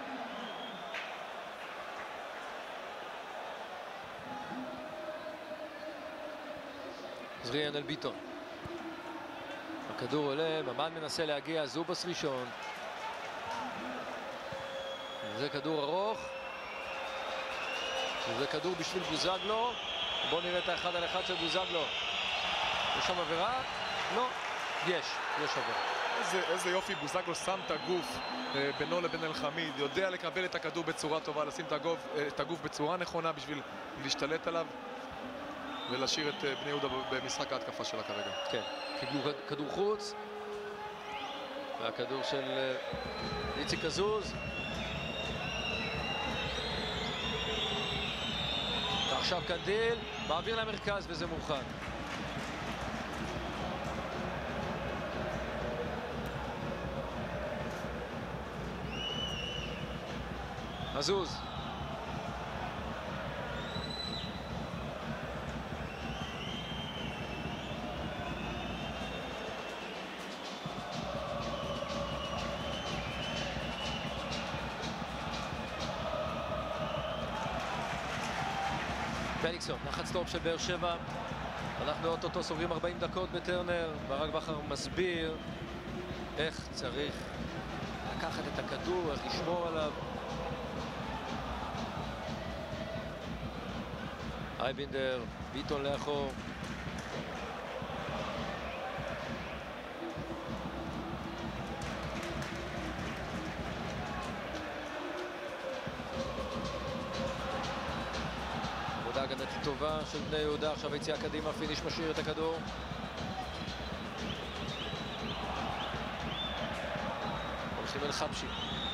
זריאן אל ביטון, הכדור עולה, ממן מנסה להגיע, זובס ראשון, זה כדור ארוך, זה כדור בשביל בוזגלו. בואו נראה את האחד על אחד של בוזגלו. יש שם עבירה? לא, יש, יש עבירה. איזה, איזה יופי, בוזגלו שם את הגוף אה, בינו לבין אלחמיד, יודע לקבל את הכדור בצורה טובה, לשים את הגוף, אה, את הגוף בצורה נכונה בשביל להשתלט עליו ולהשאיר את אה, בני יהודה במשחק ההתקפה שלה כרגע. כן, קיבלו כדור חוץ, והכדור של אה, איציק עזוז. עכשיו קנדיל, מעביר למרכז וזה מורחק. עזוז. מליקסון, לחץ טוב של באר שבע. אנחנו אוטוטו סוגרים ארבעים דקות בטרנר. ברק בכר מסביר איך צריך לקחת את הכדור, איך לשמור עליו. אייבינדר, ביטון לאחור. עבודה הגנתית טובה של בני יהודה, עכשיו היציאה קדימה, פיניש משאיר את הכדור. הולכים אל חבשי.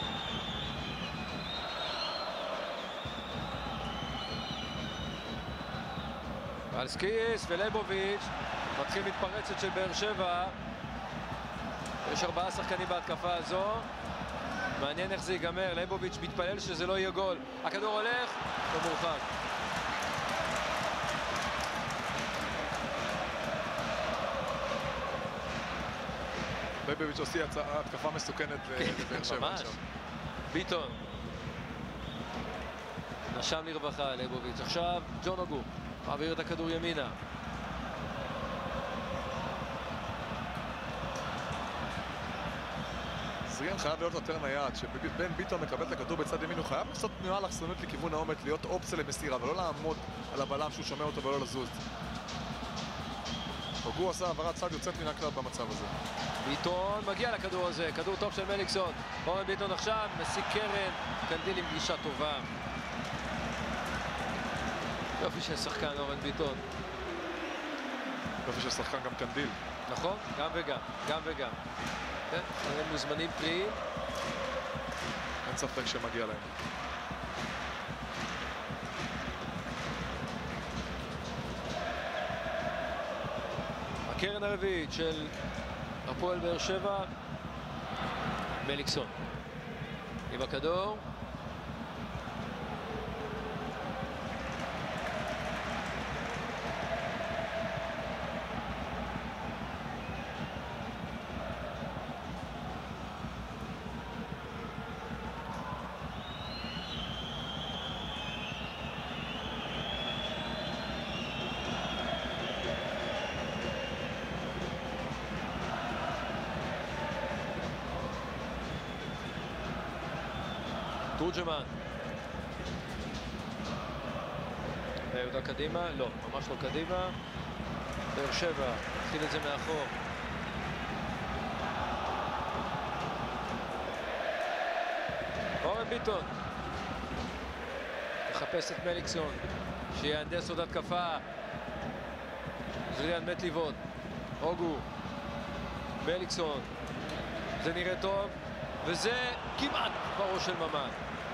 אלסקיס ולייבוביץ', מתחיל מתפרצת של באר שבע. יש ארבעה שחקנים בהתקפה הזו. מעניין איך זה ייגמר. לייבוביץ' מתפלל שזה לא יהיה גול. הכדור הולך ומורחק. לייבוביץ' עושה התקפה מסוכנת לבאר שבע עכשיו. ביטון. נשם לרווחה לייבוביץ'. עכשיו ג'ון אוגו. מעביר את הכדור ימינה. זריאן חייב להיות יותר נייד, שבן ביטון מקבל את הכדור בצד ימין, הוא חייב לעשות תנועה לחסונות לכיוון העומק, להיות אופציה למסירה, ולא לעמוד על הבלם שהוא שומע אותו ולא לזוז. אוגו עשה העברת צד יוצאת מן הכלל במצב הזה. ביטון מגיע לכדור הזה, כדור טוב של מליקסון. אורן ביטון עכשיו, מסיק קרן, קנדיל עם גישה טובה. יופי של שחקן אורן ביטון. יופי של שחקן גם קנדיל. נכון? גם וגם, גם וגם. כן, הם מוזמנים פריים. אין ספק שמגיע להם. הקרן הרביעית של הפועל באר שבע. מליקסון. עם הכדור. תורג'מן. יהודה קדימה? לא, ממש לא קדימה. באר שבע, התחיל את זה מאחור. אורן ביטון. מחפש את מליקסון, שיהנדס עוד התקפה. זריאן מת לבעוט. אוגו. מליקסון. זה נראה טוב, וזה כמעט בראש של ממן.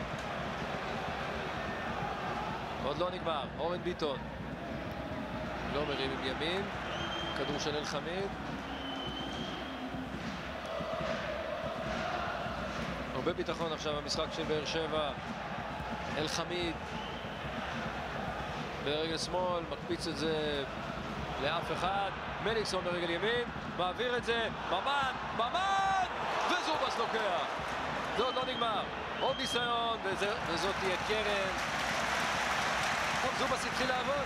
עוד לא נגמר, אורן ביטון לא מרים עם ימין, כדור של אל חמיד. הרבה ביטחון עכשיו במשחק של באר שבע. אל חמיד ברגל שמאל, מקפיץ את זה לאף אחד. מליקסון ברגל ימין, מעביר את זה, ממן, ממן! וזובס לוקח. זה עוד לא נגמר, עוד ניסיון, וזה, וזאת תהיה קרן. טוב, זובס התחיל לעבוד.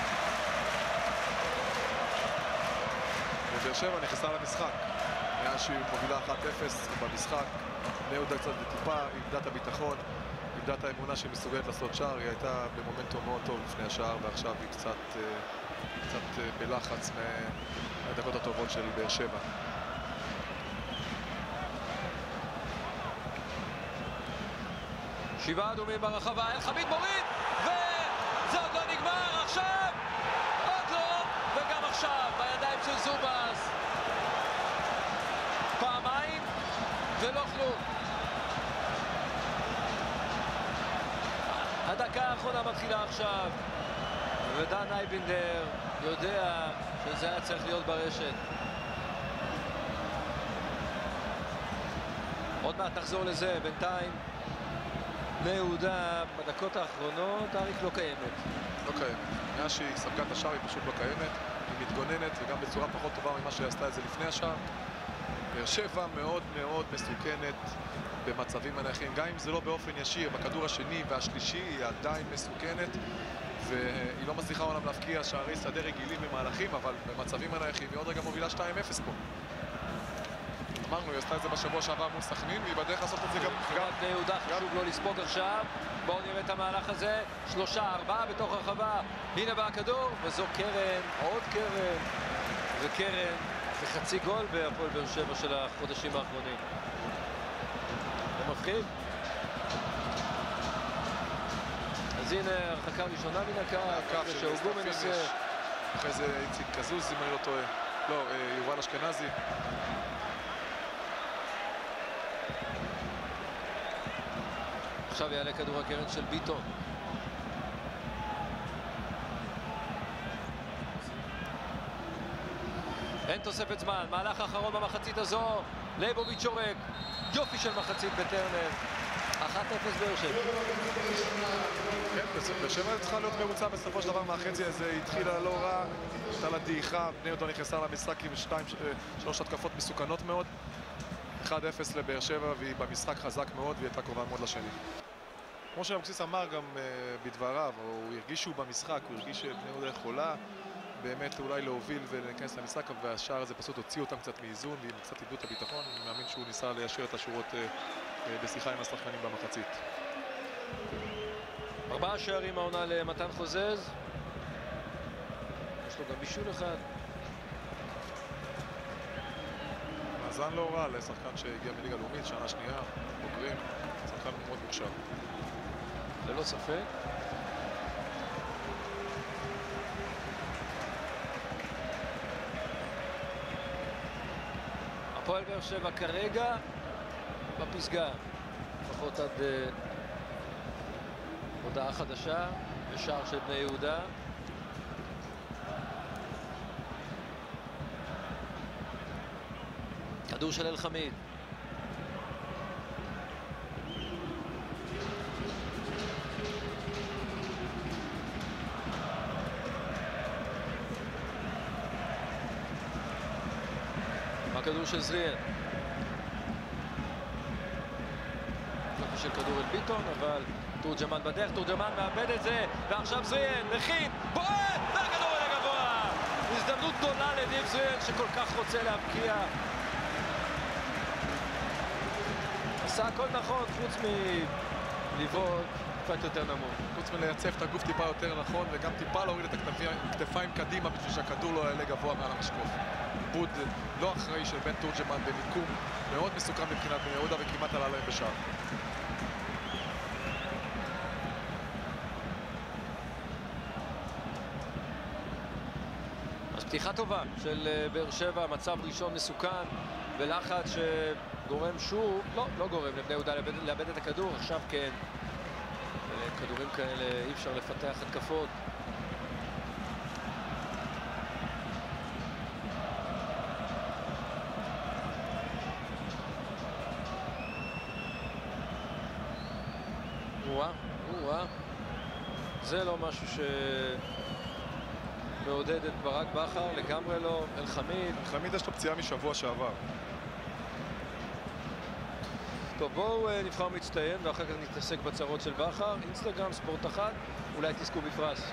ובאר שבע נכנסה למשחק. היה שהיא מובילה אחת אפס במשחק. בני יהודה קצת טיפה, איבדה את הביטחון, איבדה את האמונה שהיא מסוגלת לעשות שער. היא הייתה במומנטום מאוד טוב לפני השער, ועכשיו היא קצת, קצת בלחץ מהדקות הטובות של באר שבע. שבעה אדומים ברחבה, אל חמיד מוריד, וזה עוד לא נגמר, עכשיו, עוד לא, וגם עכשיו, בידיים של זובס. פעמיים, ולא כלום. הדקה האחרונה מתחילה עכשיו, ודן אייבינדר יודע שזה היה צריך להיות ברשת. עוד מעט נחזור לזה, בינתיים. בני יהודה בדקות האחרונות, אריק לא קיימת. לא קיימת. מאז שהיא ספגה את השער היא פשוט לא קיימת. היא מתגוננת וגם בצורה פחות טובה ממה שהיא עשתה את זה לפני השער. באר שבע מאוד מאוד מסוכנת במצבים הנייחים. גם אם זה לא באופן ישיר, בכדור השני והשלישי היא עדיין מסוכנת. והיא לא מצליחה עולם להפקיע שערי שדה רגילים במהלכים, אבל במצבים הנייחים היא עוד רגע מובילה שתיים אפס פה. אמרנו, היא עשתה את זה בשבוע שעבר מול סכנין, והיא בדרך לעשות את זה גם... גם בני יהודה חשוב לא לספוג עכשיו. בואו נראה את המהלך הזה. שלושה, ארבעה בתוך הרחבה. הנה בא הכדור, וזו קרן, עוד קרן. וקרן, זה חצי גול בהפועל באר שבע של החודשים האחרונים. זה מפחיד. אז הנה הרחקה ראשונה מן הקו, שהוגו מנסה. אחרי זה איציק קזוז, אם אני לא טועה. לא, יובל אשכנזי. עכשיו יעלה כדור הקרן של ביטון. אין תוספת זמן, מהלך האחרון במחצית הזו. ליבוביץ' שורק, יופי של מחצית בטרנר. אחת אפס באר שבע. כן, באר שבע צריכה להיות מרוצה בסופו של דבר מהחצי הזה. היא התחילה לא רע, הייתה לה דעיכה, בני יהודה נכנסה למשחק עם שתיים, שלוש התקפות מסוכנות מאוד. אחד אפס לבאר שבע, והיא במשחק חזק מאוד והיא הייתה קרובה מאוד לשני. כמו שאבוקסיס אמר גם uh, בדבריו, הוא הרגיש שהוא במשחק, הוא הרגיש שבני יהודה יכולה באמת אולי להוביל ולהיכנס למשחק, והשער הזה פשוט הוציא אותם קצת מאיזון ועם קצת איבדו את הביטחון. אני מאמין שהוא ניסה ליישר את השורות uh, uh, בשיחה עם השחקנים במחצית. ארבעה שערים העונה למתן חוזז. יש לו גם בישול אחד. מאזן לא רע לשחקן שהגיע מליגה לאומית, שנה שנייה, בוגרים, שחקן מאוד מוכשר. ללא ספק. הפועל באר שבע כרגע בפסגה, לפחות עד uh, הודעה חדשה בשער של בני יהודה. כדור של אלחמיד. הכדור של זריאן. יופי של כדור אל ביטון, אבל תורג'מן בדרך, תורג'מן מאבד את זה, ועכשיו זריאן מכין, בועט, והכדור אל הגבוה. הזדמנות גדולה לניב זריאן שכל כך רוצה להבקיע. עשה הכל נכון, חוץ מלבעוט קצת יותר נמוך. חוץ מלייצב את הגוף טיפה יותר נכון, וגם טיפה להוריד את הכתפיים קדימה בשביל שהכדור לא יעלה גבוה מעל המשקוף. עיבוד לא אחראי של בן תורג'מן במיקום מאוד מסוכן מבחינת בני יהודה, וכמעט עלה להם בשער. אז פתיחה טובה של באר שבע, מצב ראשון מסוכן ולחץ שגורם שוב, לא, לא גורם לבני יהודה לאבד, לאבד את הכדור, עכשיו כן. כדורים כאלה אי אפשר לפתח התקפות. וואה, וואה. זה לא משהו שמעודד את ברק בכר, לגמרי לא. אלחמיד. אלחמיד יש לו פציעה משבוע שעבר. טוב, בואו נבחר מצטיין ואחר כך נתעסק בצרות של בכר. אינסטגרם, ספורט אחת, אולי תזכו בפרס.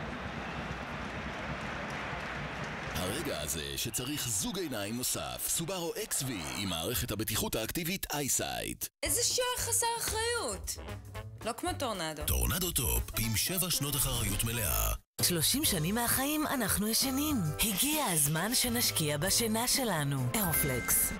הרגע הזה שצריך זוג עיניים נוסף, סובארו אקס וי עם מערכת הבטיחות האקטיבית אייסייט. איזה שער חסר אחריות. לא כמו טורנדו. טורנדו טופ עם שבע שנות אחריות מלאה. שלושים שנים מהחיים אנחנו ישנים. הגיע הזמן שנשקיע בשינה שלנו. אירופלקס.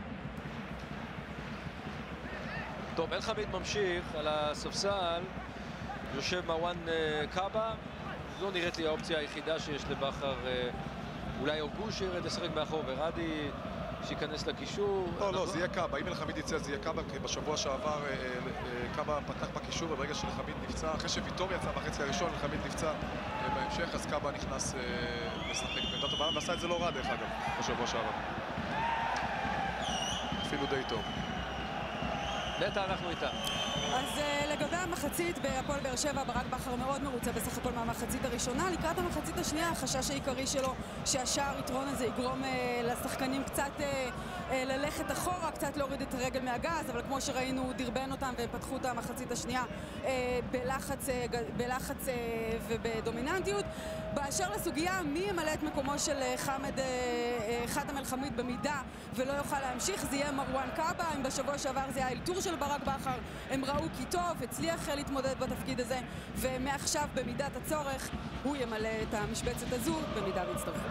טוב, אלחמיד ממשיך על הספסל, יושב מרואן קאבה. זו נראית לי האופציה היחידה שיש לבכר. אולי אוגו שירד לשחק מאחור ורדי שייכנס לקישור. לא, לא, זה יהיה קאבה. אם אלחמיד יצא זה יהיה קאבה, כי בשבוע שעבר קאבה פתח בקישור, וברגע שאלחמיד נפצע, אחרי שוויטור יצא בחצי הראשון, אלחמיד נפצע בהמשך, אז קאבה נכנס לשחק בעמדה טובה, ועשה את זה לא רע דרך אגב, בשבוע שעבר. אפילו די טוב. נטע, אנחנו איתה. אז uh, לגבי המחצית בהפועל באר שבע, ברק בכר מאוד מרוצה בסך הכל מהמחצית הראשונה. לקראת המחצית השנייה, החשש העיקרי שלו שהשער יתרון הזה יגרום uh, לשחקנים קצת uh, uh, ללכת אחורה, קצת להוריד את הרגל מהגז, אבל כמו שראינו הוא דרבן אותם והם פתחו את המחצית השנייה uh, בלחץ, uh, בלחץ uh, ובדומיננטיות. באשר לסוגיה מי ימלא את מקומו של uh, חמד uh, uh, חתם אל חמיד במידה ולא יוכל להמשיך, זה יהיה מרואן קאבה. אם בשבוע שעבר זה היה אלתור של ברק בכר, הם ראו כי טוב, הצליח להתמודד בתפקיד הזה, ומעכשיו במידת הצורך הוא ימלא את המשבצת הזו במידה והצטרכו.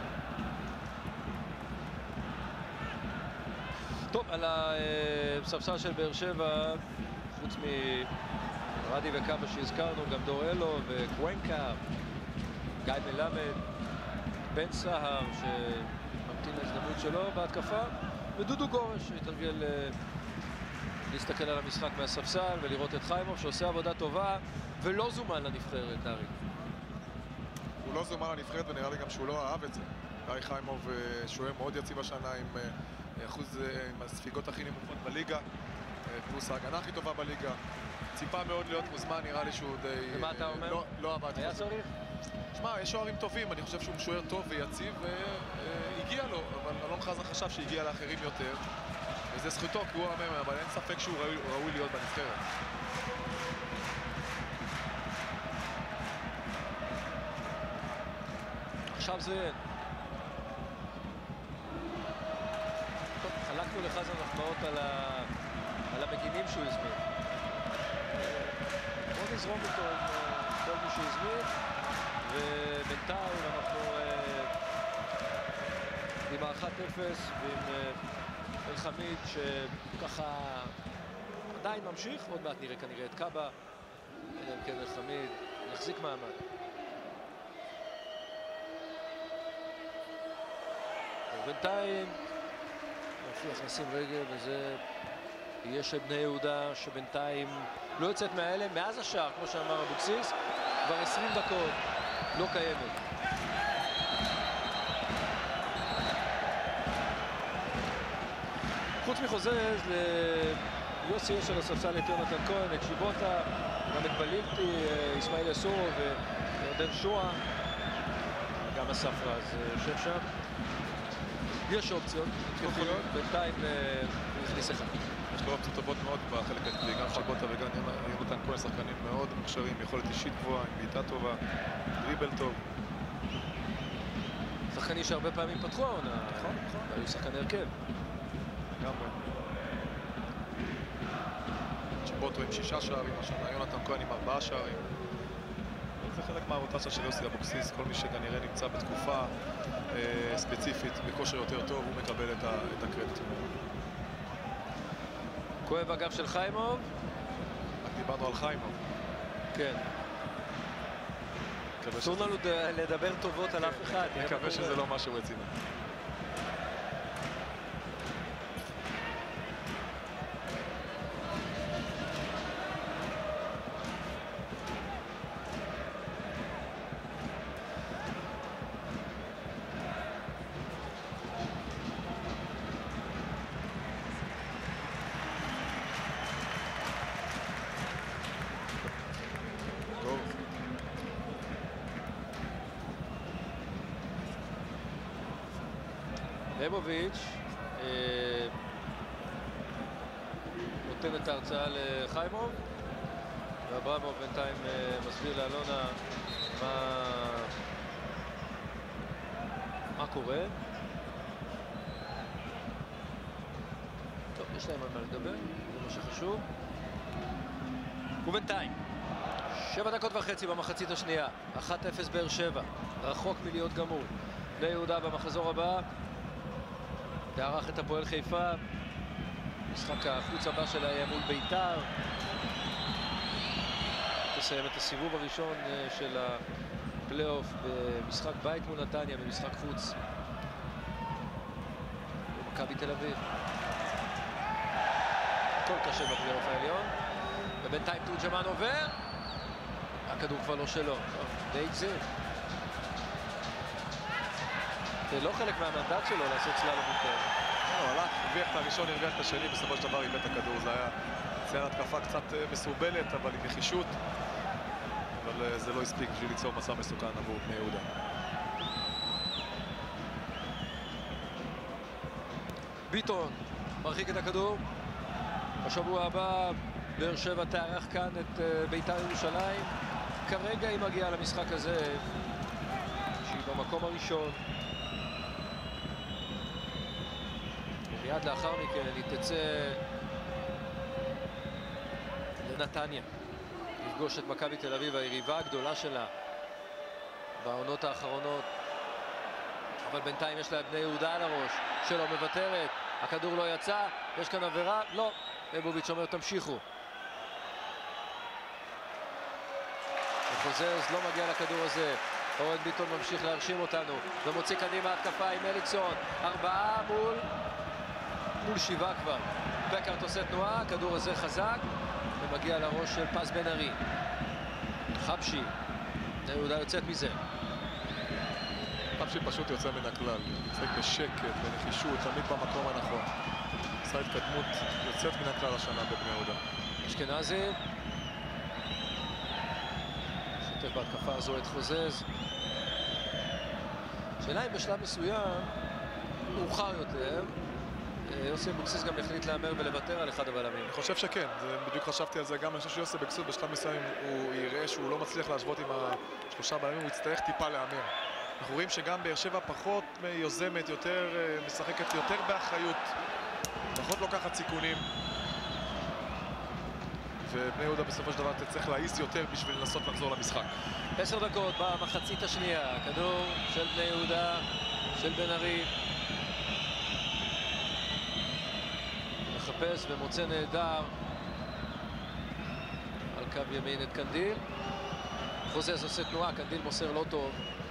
טוב, על הספסל של באר שבע, חוץ מרדי וקאבה שהזכרנו, גם דור אלו וקוונקה, גיא מלמד, בן סהר שממתין להזדמנות שלו בהתקפה, ודודו גורש שהתרגל להסתכל על המשחק מהספסל ולראות את חיימוב שעושה עבודה טובה ולא זומן לנבחרת, ארי. הוא לא זומן לנבחרת ונראה לי גם שהוא לא אהב את זה. גיא חיימוב שוער מאוד יציב השנה עם אחוז, עם הספיגות הכי נמוכות בליגה, פלוס ההגנה הכי טובה בליגה. ציפה מאוד להיות מוזמן, נראה לי שהוא די... ומה אתה אומר? לא, לא עבד. היה צריך? שמע, יש שוערים טובים, אני חושב שהוא שוער טוב ויציב והגיע לו, אבל אלון חזן חשב שהגיע לאחרים יותר. וזה זכותו, כי הוא המאמן, אבל אין ספק שהוא ראוי, ראוי להיות בנבחרת. עכשיו זה... טוב, חלקנו לחזן מחמאות על, ה... על המגינים שהוא הזמין. בוא נזרום אותו עם כל מי שהזמין, ובינתיים אנחנו עם האחת אפס ועם אל חמיד שככה עדיין ממשיך, עוד מעט נראה כנראה את קאבה, אלא אם כן אל חמיד יחזיק מעמד. ובינתיים נפריח נשים רגל, וזה יהיה של בני יהודה שבינתיים לא יוצאת מהאלה מאז השער, כמו שאמר אבוקסיס, כבר עשרים דקות לא קיימת. חוץ מחוזז ליוסי יש על הספסל את יונתן כהן, את שיבוטה, גם את בלילטי, אסמאעיל יסור וירדן שועה, גם הספרה אז יושב שם. יש אופציות, בינתיים הוא הכניס אחד. יש לו אופציות טובות מאוד בחלק הכלי, גם שיבוטה וגם יונתן כהן, שחקנים מאוד מוכשרים, יכולת אישית גבוהה, עם בעיטה טובה, דריבל טוב. שחקנים שהרבה פעמים פתחו העונה, נכון, נכון. היו שחקני הרכב. לגמרי. שיבוטה עם שישה שערים השנה, יונתן כהן עם ארבעה שערים. זה חלק מהרוטציה של יוסי אבוקסיס, כל מי שכנראה נמצא בתקופה אה, ספציפית, בכושר יותר טוב, הוא מקבל את, ה, את הקרדיט. כואב הגב של חיימוב. רק דיברנו על חיימוב. כן. אסור לנו לדבר טובות על אף אחד. מקווה שזה לא משהו רציני. ליבוביץ' נותן את ההרצאה לחיימוב, ואברמוב בינתיים מסביר לאלונה מה מה קורה. טוב, יש להם על מה לדבר, זה מה שחשוב. ובינתיים שבע דקות וחצי במחצית השנייה, אחת אפס באר שבע, רחוק מלהיות גמור. בני יהודה במחזור הבא תארח את הפועל חיפה, משחק החוץ הבא שלה יהיה מול ביתר. תסיים את הסיבוב הראשון של הפלייאוף במשחק בית מול נתניה, במשחק חוץ במכבי תל אביב. הכל קשה בפלייאוף העליון, ובינתיים תורג'מן עובר, הכדור כבר לא שלו. טוב, די גזיר. זה לא חלק מהמנדט שלו לעשות סלאלום יותר. הוא הלך, הרוויח את הראשון, הרוויח את השני, בסופו של דבר איבד את הכדור. זה היה התחילה התקפה קצת מסורבלת, אבל עם נחישות. אבל זה לא הספיק בשביל ליצור מסע מסוכן עבור בני יהודה. ביטון מרחיק את הכדור. בשבוע הבא באר שבע תארח כאן את בית"ר ירושלים. כרגע היא מגיעה למשחק הזה, שהיא במקום הראשון. ומיד לאחר מכן היא תצא לנתניה. לפגוש את מכבי תל אביב, היריבה הגדולה שלה בעונות האחרונות. אבל בינתיים יש לה את בני יהודה על הראש, שלא מוותרת. הכדור לא יצא, יש כאן עבירה, לא. ליבוביץ' אומר תמשיכו. וחוזז לא מגיע לכדור הזה. אורן ביטון ממשיך להרשים אותנו ומוציא קדימה התקפה עם אליקסון. ארבעה מול מול שבעה כבר. בקארט עושה תנועה, הכדור הזה חזק ומגיע לראש של פס בן ארי. חבשי, בני יהודה יוצאת מזה. חבשי פשוט יוצא מן הכלל, יוצא בשקט, בנחישות, תמיד במקום הנכון. עשה התקדמות יוצאת מן הכלל השנה בבני יהודה. אשכנזי שוטף בהתקפה הזו את חוזז. שאלה אם בשלב מסוים מאוחר יותר יוסי אבוקסיס גם החליט להמר ולוותר על אחד הבלמים. אני חושב שכן, זה, בדיוק חשבתי על זה גם. אני חושב שיוסי אבוקסיס בשלב מסוים הוא יראה שהוא לא מצליח להשוות עם השלושה בלמים, הוא יצטרך טיפה להמר. אנחנו רואים שגם באר שבע פחות יוזמת, יותר משחקת יותר באחריות, פחות לוקחת סיכונים, ובני יהודה בסופו של דבר תצטרך להעיס יותר בשביל לנסות לחזור למשחק. עשר דקות במחצית השנייה, כדור של בני יהודה, של בן ארי. מחפש ומוצא נהדר על קו ימין את קנדיל. חוזז עושה תנועה, קנדיל מוסר לא טוב.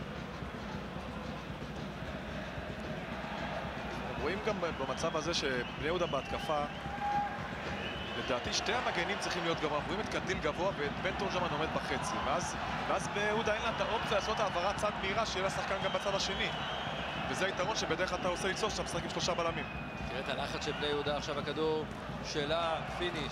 רואים גם במצב הזה שבני יהודה בהתקפה, לדעתי שתי המגנים צריכים להיות גבוה. רואים את קנדיל גבוה ואת בן תורג'מן עומד בחצי, ואז, ואז בני יהודה אין לה את האופציה לעשות העברת צד מהירה שיהיה לה שחקן גם בצד השני, וזה היתרון שבדרך כלל אתה עושה ליצור שאתה משחק עם שלושה בלמים. תראה את הלחץ של בני יהודה, עכשיו הכדור שלה, פיניש.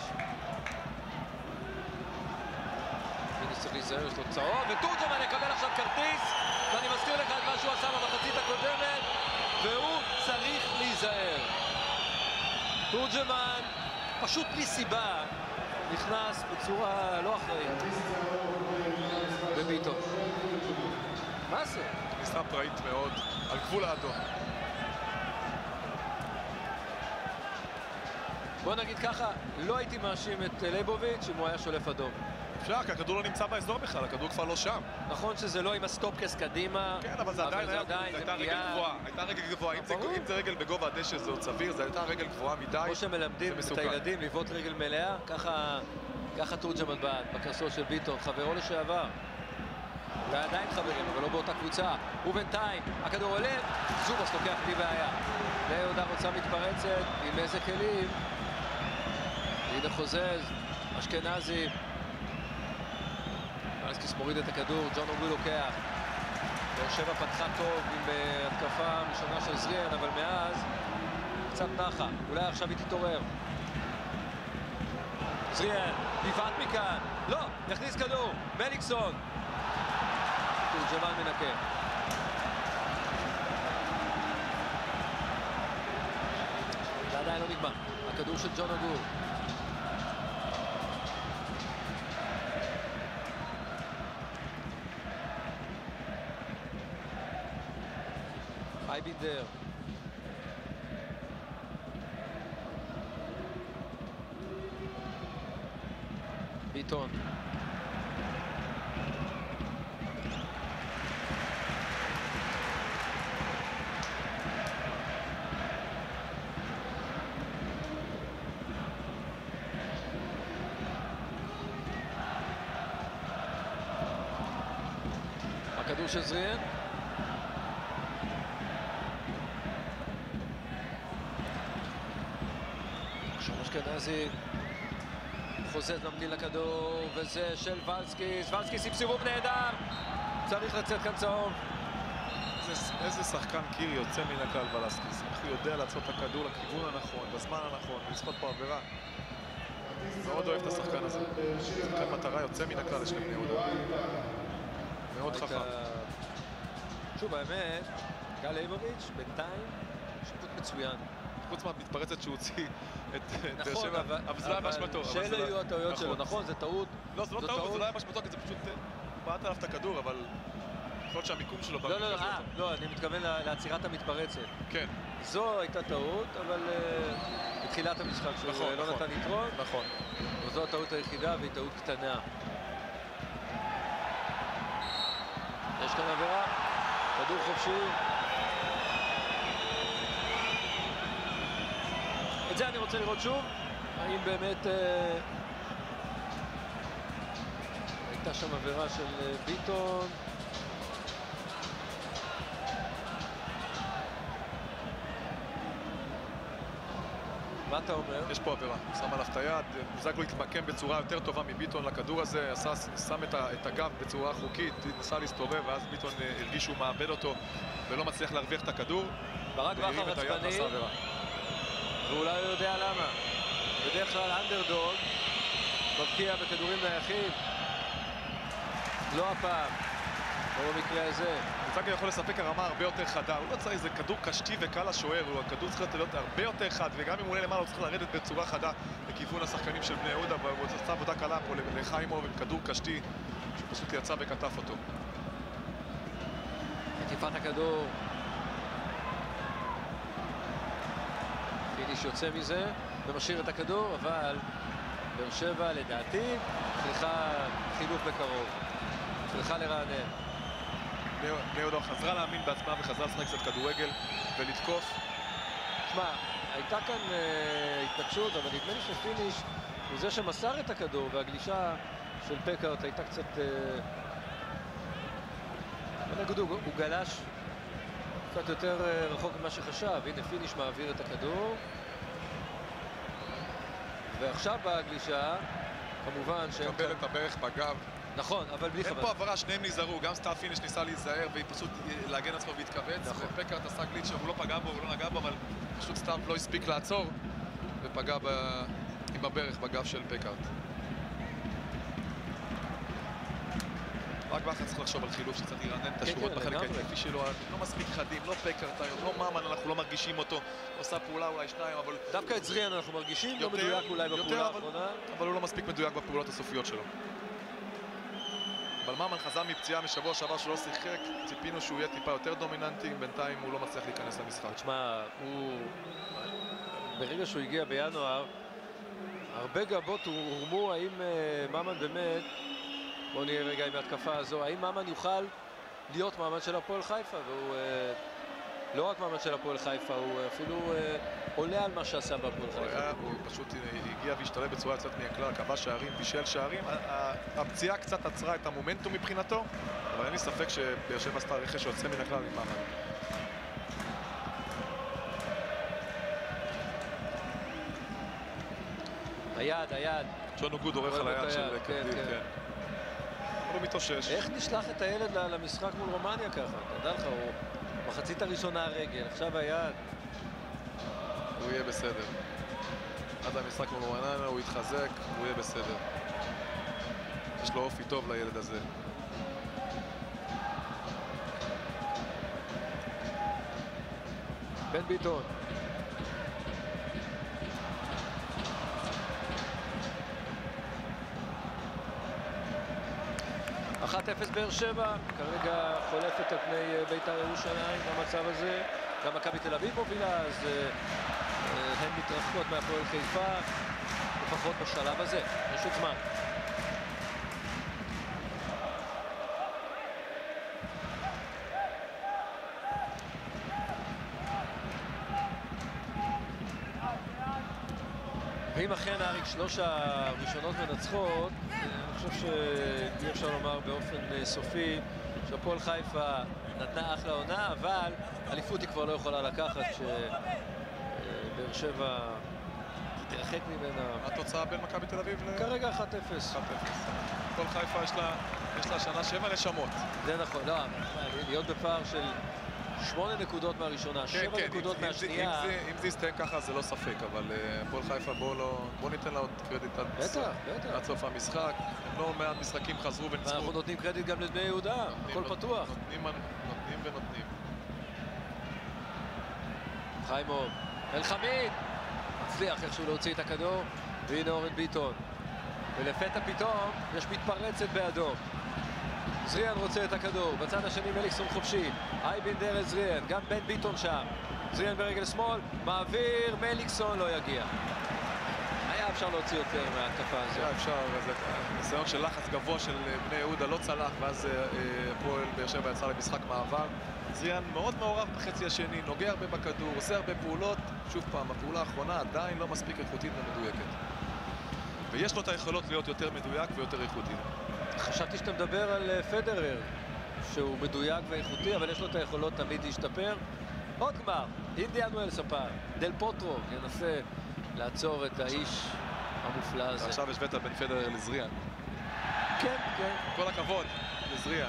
פיניש צריך להיזהר, יש לו צהוב, ותורג'מן יקבל עכשיו כרטיס, ואני מזכיר לך את מה שהוא עשה במחצית הקודמת, והוא צריך להיזהר. תורג'מן פשוט בלי סיבה נכנס בצורה לא אחראית בביטון. מה זה? כניסה פראית מאוד, על גבול האדום. בוא נגיד ככה, לא הייתי מאשים את ליבוביץ' אם הוא היה שולף אדום. אפשר, כי הכדור לא נמצא באזור בכלל, הכדור כבר לא שם. נכון שזה לא עם הסטופקס קדימה. כן, אבל זה עדיין היה, זה הייתה רגל גבוהה. הייתה רגל גבוהה, אם זה רגל בגובה הדשא זה עוד סביר, זה הייתה רגל גבוהה מדי. כמו שמלמדים את הילדים לבעוט רגל מלאה, ככה תורג'מן בעט בקרסול של ביטון, חברו לשעבר. אולי עדיין חברים, אבל לא באותה קבוצה. ובינתיים, הכדור עולה, זובס לוקח בלי בעיה. בני יהודה רוצה מתפרצת, עם איזה כלים. הנה חוזז, אשכנזי. אלסקיס מוריד את הכדור, ג'ון אוגו לוקח. באר שבע פתחה טוב עם התקפה ראשונה של זריאן, אבל מאז קצת נחה. אולי עכשיו היא תתעורר. זריאן, יבעט מכאן. לא, יכניס כדור. מליקסון. תורג'מן מנקה. זה עדיין לא נגמר. הכדור של ג'ון אוגו. אייבינדר. ביטון. הכדור של זריאן. אשכנזי חוזז ממתין לכדור, וזה של ולסקיס. ולסקיס עם סיבוב נהדר, צריך לצאת כאן צהוב. איזה, איזה שחקן קיר יוצא מן הכלל ולסקיס, איך הוא יודע לעשות את הכדור לכיוון הנכון, בזמן הנכון, ולזכות פה עבירה. מאוד אוהב את השחקן הזה. שחקן מטרה יוצא מן הכלל לשני בני יהודה. מאוד חכם. שוב, האמת, גל ליבוביץ' בינתיים שיפוט מצוין. חוץ מהמתפרצת שהוא הוציא את באר נכון, שבע, אבל אבל זה לא היה באשמתו. שאלה יהיו הטעויות שלו, נכון, זה טעות. לא, זה לא טעות, זה לא היה באשמתו, כי זה פשוט בעט עליו את הכדור, אבל יכול להיות שהמיקום שלו... לא, לא, לא, אני מתכוון לעצירת המתפרצת. כן. זו הייתה טעות, אבל בתחילת המשחק שהוא לא נתן יתרון. נכון. וזו הטעות היחידה, והיא טעות קטנה. יש כאן עבירה, כדור חופשי. את זה אני רוצה לראות שוב. האם באמת אה, הייתה שם עבירה של אה, ביטון. מה אתה אומר? יש פה עבירה, הוא שם עליו את היד, בוזגלו התמקם בצורה יותר טובה מביטון לכדור הזה, עשה, שם את, ה, את הגב בצורה חוקית, ניסה להסתובב, ואז ביטון הרגיש שהוא מאבד אותו ולא מצליח להרוויח את הכדור. ברק בכר עצבני, ואולי הוא יודע למה. בדרך כלל אנדרדוג מבקיע בכדורים נייחים. לא הפעם, לא במקרה הזה. בוזגלו יכול לספק הרמה הרבה יותר חדה, הוא לא צריך איזה כדור קשתי וקל לשוער, הכדור צריך להיות הרבה יותר חד, וגם אם הוא עולה למעלה הוא צריך לרדת בצורה חדה לכיוון השחקנים של בני יהודה, והוא עשה עבודה קלה פה לחיימוב עם כדור קשתי שפשוט יצא וכתף אותו. חטיפת הכדור. פיניש יוצא מזה ומשאיר את הכדור, אבל באר שבע לדעתי צריכה חילוף בקרוב, צריכה לרענן. בני יהודה חזרה להאמין בעצמה וחזרה לשחק קצת כדורגל ולתקוף. תשמע, הייתה כאן אה, התנגשות, אבל נדמה לי שפיניש הוא זה שמסר את הכדור, והגלישה של פקארט הייתה קצת... אה, נגיד, הוא, הוא גלש קצת יותר אה, רחוק ממה שחשב. הנה פיניש מעביר את הכדור. ועכשיו בגלישה, כמובן ש... קבל את הברך בגב. נכון, אבל בלי חבל. אין פה עברה, שניהם נזהרו, גם סטאר פיניש ניסה להיזהר והיא פשוט להגן עצמו והתכווץ. נכון. ופקארט עשה גליץ' שהוא לא פגע בו, הוא לא נגע בו, אבל פשוט סטאר לא הספיק לעצור ופגע ב... עם הברך בגב של פקארט. רק בכר צריך לחשוב על חילוף שקצת ירענן את השורות בחלק ההתקפי שלו. לא מספיק חדים, לא פקארט היום, לא מאמן, אנחנו לא מרגישים אותו. עושה פעולה אולי שניים, אבל... דווקא את זריאן אנחנו מרגישים, לא מדויק אולי בפעולה האחרונה. אבל הוא לא מספיק מדויק בפעולות הסופיות שלו. אבל מאמן חזר מפציעה משבוע שעבר שלא שיחק, ציפינו שהוא יהיה טיפה יותר דומיננטי, בינתיים הוא לא מצליח להיכנס למשחק. תשמע, הוא... ברגע שהוא הגיע בינואר, הרבה גבות הורמו האם מאמן באמת, בואו נראה רגע עם ההתקפה הזו, האם מאמן יוכל להיות מאמן של הפועל חיפה, והוא לא רק מאמן של הפועל חיפה, הוא אפילו עולה על מה שעשה בהפועל חיפה. הוא פשוט הגיע והשתלב בצורה יוצאת מהכלל, קבע שערים, בישל שערים. הפציעה קצת עצרה את המומנטום מבחינתו, אבל אין לי ספק שבאר שבע עשתה רכש שיוצא מן הכלל עם מאמן. היד, היד. ג'ון אוגוד עורך על היד של קנדיל, כן. אבל הוא מתאושש. איך נשלח את הילד למשחק מול רומניה ככה? תדע לך, הוא מחצית הראשונה הרגל, עכשיו היד. הוא יהיה בסדר. עד המשחק מול רומניה הוא יתחזק, הוא יהיה בסדר. יש לו אופי טוב לילד הזה. בן ביטון. אחת אפס באר שבע, כרגע חולפת על פני בית"ר ירושלים במצב הזה. גם מכבי תל אביב מובילה, אז הן מתרחקות מהפועל חיפה, לפחות בשלב הזה. פשוט זמן. ואם אכן אריק שלוש הראשונות מנצחות, אני חושב שאי אפשר לומר באופן סופי שהפועל חיפה נתנה אחלה עונה, אבל אליפות היא כבר לא יכולה לקחת שבאר שבע תתרחק ממנה. התוצאה בין מכבי תל אביב ל... כרגע אחת אפס. אחת אפס. הפועל חיפה יש לה, יש לה שנה שבע נשמות. זה נכון, לא, להיות בפער של שמונה נקודות מהראשונה, שבע כן, נקודות אם, מהשנייה. אם, אם, אם זה יסתיים ככה זה לא ספק, אבל הפועל חיפה בוא, לא, בוא ניתן לה עוד קרדיט עד, בטח, בטח. עד סוף המשחק. הם לא מעט משחקים חזרו וניצחו. ואנחנו נותנים קרדיט גם לבני יהודה, הכל נות, פתוח. נותנים, נותנים ונותנים. חיימוב, אלחמיד, מצליח איכשהו להוציא את הכדור, והנה אורן ביטון. ולפתע פתאום יש מתפרצת באדום. זריאן רוצה את הכדור, בצד השני מליקסון חופשי, אייבינדר את זריאן, גם בן ביטון שם. זריאן ברגל שמאל, מעביר, מליקסון לא יגיע. היה אפשר להוציא יותר מההתקפה הזו. היה אפשר, זה ניסיון של לחץ גבוה של בני יהודה לא צלח, ואז הפועל באר שבע יצא למשחק מעבר. זריאן מאוד מעורב בחצי השני, נוגע הרבה בכדור, עושה הרבה פעולות. שוב פעם, הפעולה האחרונה עדיין לא מספיק איכותית ומדויקת. ויש לו את היכולות להיות יותר מדויק ויותר איכותי. חשבתי שאתה מדבר על פדרר, שהוא מדויק ואיכותי, אבל יש לו את היכולות תמיד להשתפר. עוד גמר, אינדיאן ווילס הפעם, דל פוטרו ינסה לעצור את האיש המופלא הזה. עכשיו השווית בין פדרר לזריאן. כן, כן. כל הכבוד לזריאן.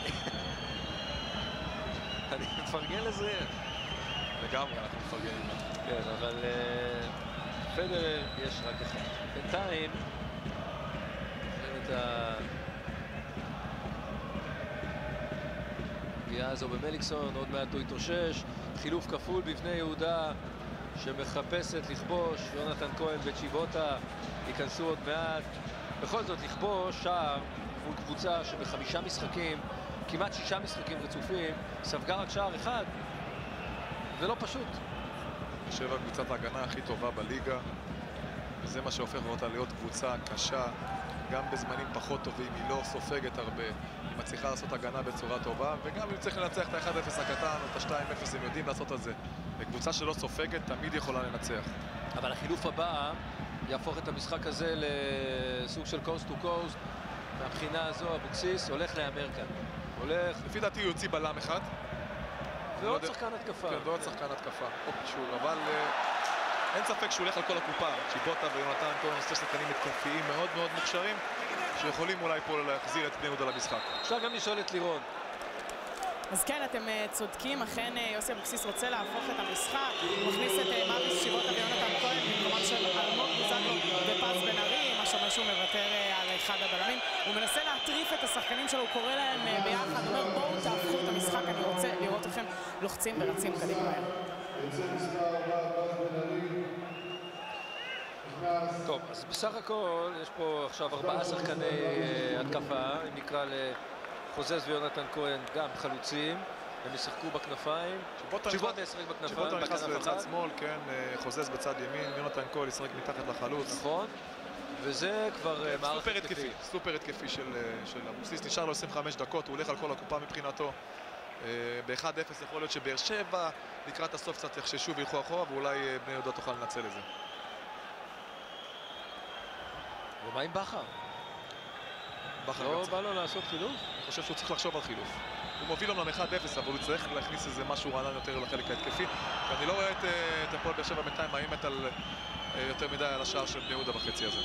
אני מפרגן לזריאן. לגמרי אנחנו מפרגנים לו. כן, אבל פדרר יש רק אחד. בינתיים, את הפגיעה הזו במליקסון, עוד מעט הוא יתאושש. חילוף כפול בבני יהודה שמחפשת לכבוש, יונתן כהן וצ'יבוטה ייכנסו עוד מעט. בכל זאת לכבוש שער מול קבוצה שבחמישה משחקים, כמעט שישה משחקים רצופים, ספגה רק שער אחד. זה לא פשוט. שבע קבוצת ההגנה הכי טובה בליגה, וזה מה שהופך אותה להיות קבוצה קשה, גם בזמנים פחות טובים, היא לא סופגת הרבה, היא מצליחה לעשות הגנה בצורה טובה, וגם אם צריך לנצח את ה-אחד אפס הקטן או את ה-שתיים אפס, הם יודעים לעשות את זה. וקבוצה שלא סופגת תמיד יכולה לנצח. אבל החילוף הבא יהפוך את המשחק הזה לסוג של קוסט טו קוסט. מהבחינה הזו אבוקסיס הולך להיאמר כאן. הולך... לפי דעתי הוא יוציא בלם אחד. ועוד שחקן התקפה. כן, ועוד שחקן התקפה. אבל אין ספק שהוא הולך על כל הקופה. צ'יבוטה ויונתן כהן עושה שחקנים התקפיים מאוד מאוד מוכשרים, שיכולים אולי פה להחזיר את בני יהודה למשחק. אפשר גם לשאול את לירון. אז כן, אתם צודקים, אכן יוסי אבוקסיס רוצה להפוך את המשחק, הוא מכניס את מרוויס צ'יבוטה ויונתן כהן במקומם של אלמוג בוזגלו ופז בן ארי, מה שאומר שהוא מוותר על אחד הבלמים. הוא מנסה להטריף את השחקנים שלו, הוא קורא להם ביחד, הוא אומר בואו תהפכו את המשחק, אני רוצה לראות אתכם לוחצים ורצים קדימה מהר. טוב, אז בסך הכל יש פה עכשיו ארבעה שחקני התקפה, אם נקרא לחוזז ויונתן כהן גם חלוצים, הם ישחקו בכנפיים. צ'יבוטה ישחק בכנפיים, צ'יבוטה נכנס בכנף בצד אחד. שמאל, כן, חוזז בצד ימין, יונתן כהן ישחק מתחת לחלוץ. נכון, וזה כבר מערך סופר התקפי, סופר התקפי של אבוקסיס, נשאר לו עשרים וחמש דקות, הוא הולך על כל הקופה מבחינתו. ב-אחד אפס יכול להיות שבאר שבע לקראת הסוף קצת יחששו וילכו אחורה, ואולי בני יהודה תוכל לנצל את זה. ומה עם בכר? בכר לא בא לו לעשות חילוף? אני חושב שהוא צריך לחשוב על חילוף. הוא מוביל אומנם אחד אפס, אבל הוא צריך להכניס איזה משהו רענן יותר לחלק ההתקפי. אני לא רואה את הפועל באר שבע בינתיים מאיימת על יותר מדי על השער של בני יהודה בחצי הזה.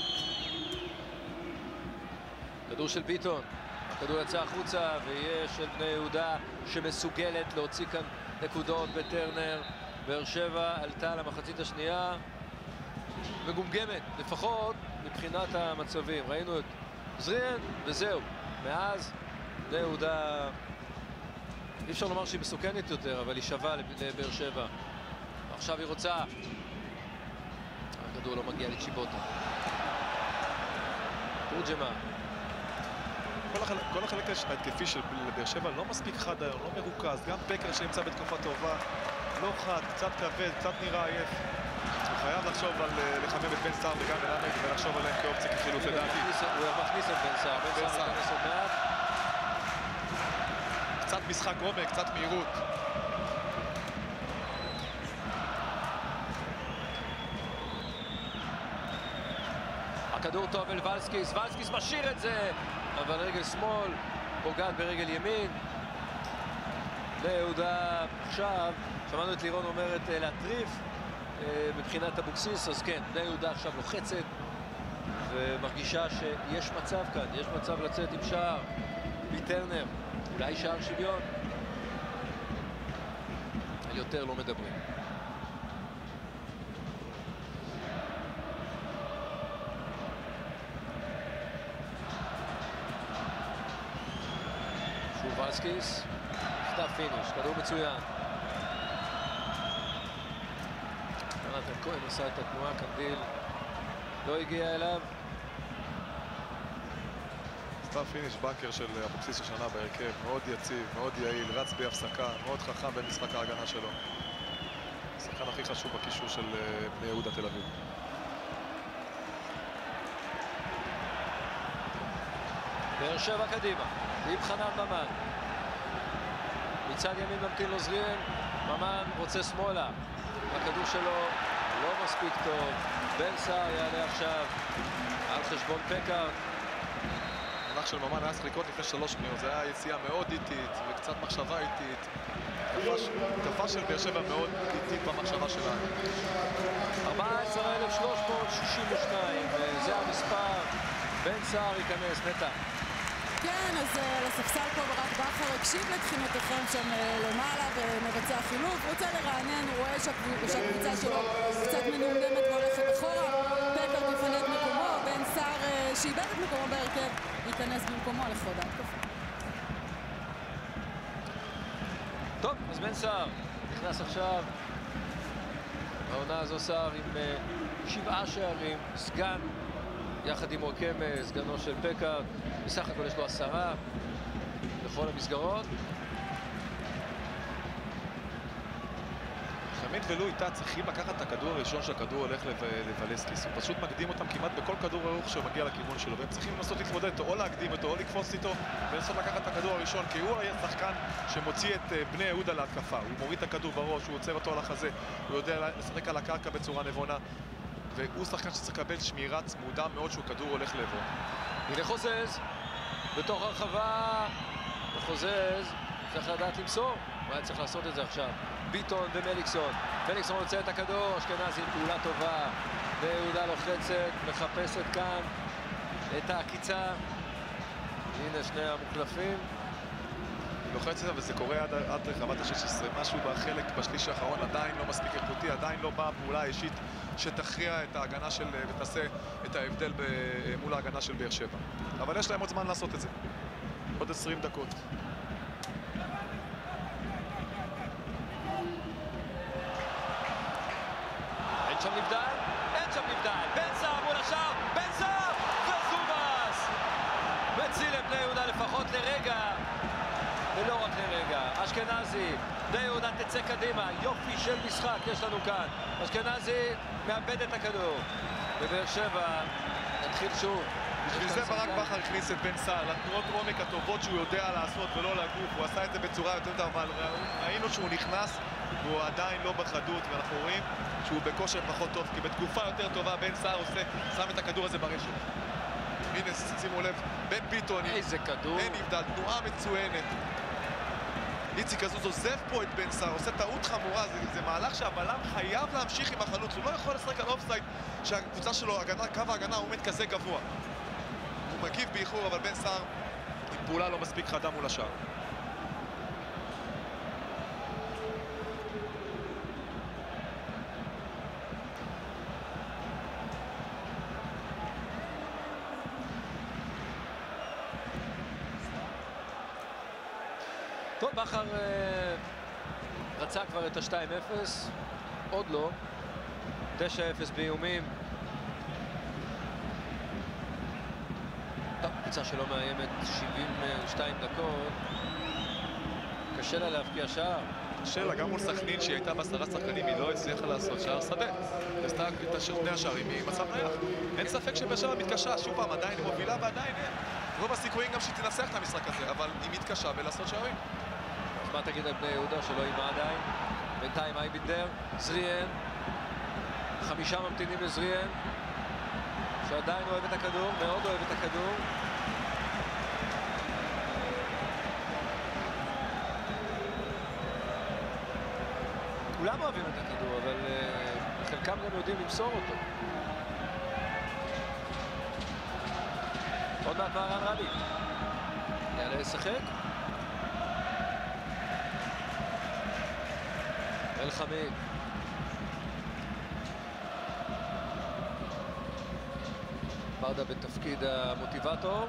כדור של ביטון, הכדור יצא החוצה ויש של בני יהודה שמסוגלת להוציא כאן נקודות בטרנר. באר שבע עלתה למחצית השנייה מגומגמת, לפחות מבחינת המצבים. ראינו את זריאן וזהו. מאז בני יהודה אי אפשר לומר שהיא מסוכנת יותר, אבל היא שווה לבאר שבע. עכשיו היא רוצה, הכדור לא מגיע לצ'יבוטה. תורג'מה. כל החלק, כל החלק ההתקפי של באר שבע לא מספיק חד היום, לא מרוכז. גם פקר שנמצא בתקופה טובה, לא חד, קצת כבד, קצת נראה עייף. הוא חייב לחשוב על לחמם את בן סער וגם מלמד ולחשוב עליהם כאופציה כחילוף לדעתי. הוא מכניס את בן סער, בן סער מכנס עוד מעט. קצת משחק עומק, קצת מהירות. הכדור טוב אל ולסקיס, ולסקיס משאיר את זה, אבל רגל שמאל פוגעת ברגל ימין. בני יהודה עכשיו, שמענו את לירון אומרת להטריף מבחינת אבוקסיס, אז כן, בני יהודה עכשיו לוחצת ומרגישה שיש מצב כאן, יש מצב לצאת עם שער מטרנר, אולי שער שוויון. יותר לא מדברים. שוב ולסקיס, נכתב פיניש, כדור מצוין. יונתן כהן עושה את התנועה, קנדיל לא הגיע אליו. סתם פיניש בנקר של אבוקסיס השנה בהרכב, מאוד יציב, מאוד יעיל, רץ בלי הפסקה, מאוד חכם במשחק ההגנה שלו. השחקן הכי חשוב בקישור של בני יהודה תל אביב. באר שבע קדימה, עם חנן ממן. מצד ימין ממתין לו זריאן, ממן רוצה שמאלה. הכדור שלו לא מספיק טוב. בן סער יעלה עכשיו על חשבון פקארט. המהלך של ממן היה צריך לקרות לפני שלוש שניות, זה היה יציאה מאוד איטית וקצת מחשבה איטית. תקפה של באר שבע מאוד איטית במחשבה שלנו. ארבעה עשר אלף שלוש מאות שישים ושתיים, זה המספר. בן סער ייכנס, נטע. כן, אז לספסל פה ברק בכר הקשיב לתחינותיכם שם למעלה ומבצע חילוף. הוא רוצה לרענן, הוא רואה שהקבוצה שלו קצת מנומנמת והולכת אחורה. פקארט יפנה את מקומו, בן סער שאיבד את מקומו בהרכב ייכנס במקומו לכבוד ההתקפה. טוב, אז בן סער נכנס עכשיו. העונה הזו סער עם שבעה שערים, סגן יחד עם רוקם, סגנו של פקארט. בסך הכל יש לו עשרה לכל המסגרות. חמית ולו איתה צריכים לקחת את הכדור הראשון שהכדור הולך לוולסקיס. הוא פשוט מקדים אותם כמעט בכל כדור ארוך שמגיע לכיוון שלו, והם צריכים לנסות להתמודד איתו, או להקדים אותו, או לקפוץ איתו, ולנסות לקחת את הכדור הראשון, כי הוא היה שחקן שמוציא את בני יהודה להתקפה. הוא מוריד את הכדור בראש, הוא עוצר אותו על החזה, הוא יודע לשחק על הקרקע בצורה נבונה, והוא שחקן שצריך לקבל שמירה צמודה מאוד שהוא כדור הולך לעבור. הנה חוזז, בתוך הרחבה, וחוזז, צריך לדעת למסור, הוא היה צריך לעשות את זה עכשיו. ביטון ומליקסון, מליקסון רוצה את הכדור, אשכנזי עם פעולה טובה, ויהודה לוחצת, מחפשת כאן את העקיצה. הנה שני המוחלפים. לוחצת וזה קורה עד, עד רחבת ה-שש עשרה, משהו בחלק בשליש האחרון עדיין לא מספיק איכותי, עדיין לא באה פעולה אישית שתכריע את ההגנה של, ותעשה את ההבדל ב, מול ההגנה של באר שבע. אבל יש להם עוד זמן לעשות את זה. עוד עשרים דקות. אין שם נבדל, אין שם נבדל, בן סער מול השאר, בן סער וזובס מציל את בני יהודה לפחות לרגע, ולא רק לרגע. אשכנזי, בני יהודה תצא קדימה, יופי של משחק יש לנו כאן. אשכנזי מאבד את הכדור, ובאר שבע נתחיל שוב. בשביל זה ברק בכר הכניס את בן סער לתנועות עומק הטובות שהוא יודע לעשות ולא לגוף. הוא עשה את זה בצורה יותר טובה, אבל ראינו שהוא נכנס והוא עדיין לא בחדות, ואנחנו רואים שהוא בכושר פחות טוב, כי בתקופה יותר טובה בן סער עושה, שם את הכדור הזה ברשת. הנה, שימו לב, בן ביטון, איזה כדור, אין נבדל, תנועה מצוינת. איציק הזוז עוזב פה את בן סער, עושה טעות חמורה, זה, זה מהלך שהבלם חייב להמשיך עם החלוץ, הוא לא יכול לשחק על אופסייד שהקבוצה שלו, הגנה, קו ההגנה עומד כזה גבוה. הוא מגיב באיחור, אבל בן סער עם פעולה לא מספיק חדה מול השאר. טוב, בכר אה, רצה כבר את ה-שתיים אפס, עוד לא, תשע אפס באיומים. טוב, קבוצה שלא מאיימת שבעים ושתיים דקות, קשה לה להבקיע שער. קשה לה, גם מול סכנין שהיא הייתה בעשרה שחקנים, היא לא הצליחה לעשות שער שדה. עשתה את שני השערים ממצב נייח. אין ספק שבאר שבע מתקשה, שוב פעם, עדיין היא מובילה ועדיין אין. רוב הסיכויים גם שהיא תנצח את המשחק הזה, אבל היא מתקשה בלעשות שערים. אז מה תגיד על בני יהודה שלא אימה עדיין? בינתיים אייבינדר, זריאן, חמישה ממתינים לזריאן, שעדיין אוהב את הכדור, מאוד אוהב את הכדור. כולם אוהבים את הכדור, אבל uh, חלקם גם יודעים למסור אותו. עוד מעט מהרן רבי. יעלה לשחק. אלחמיד. ברדה בתפקיד המוטיבטור.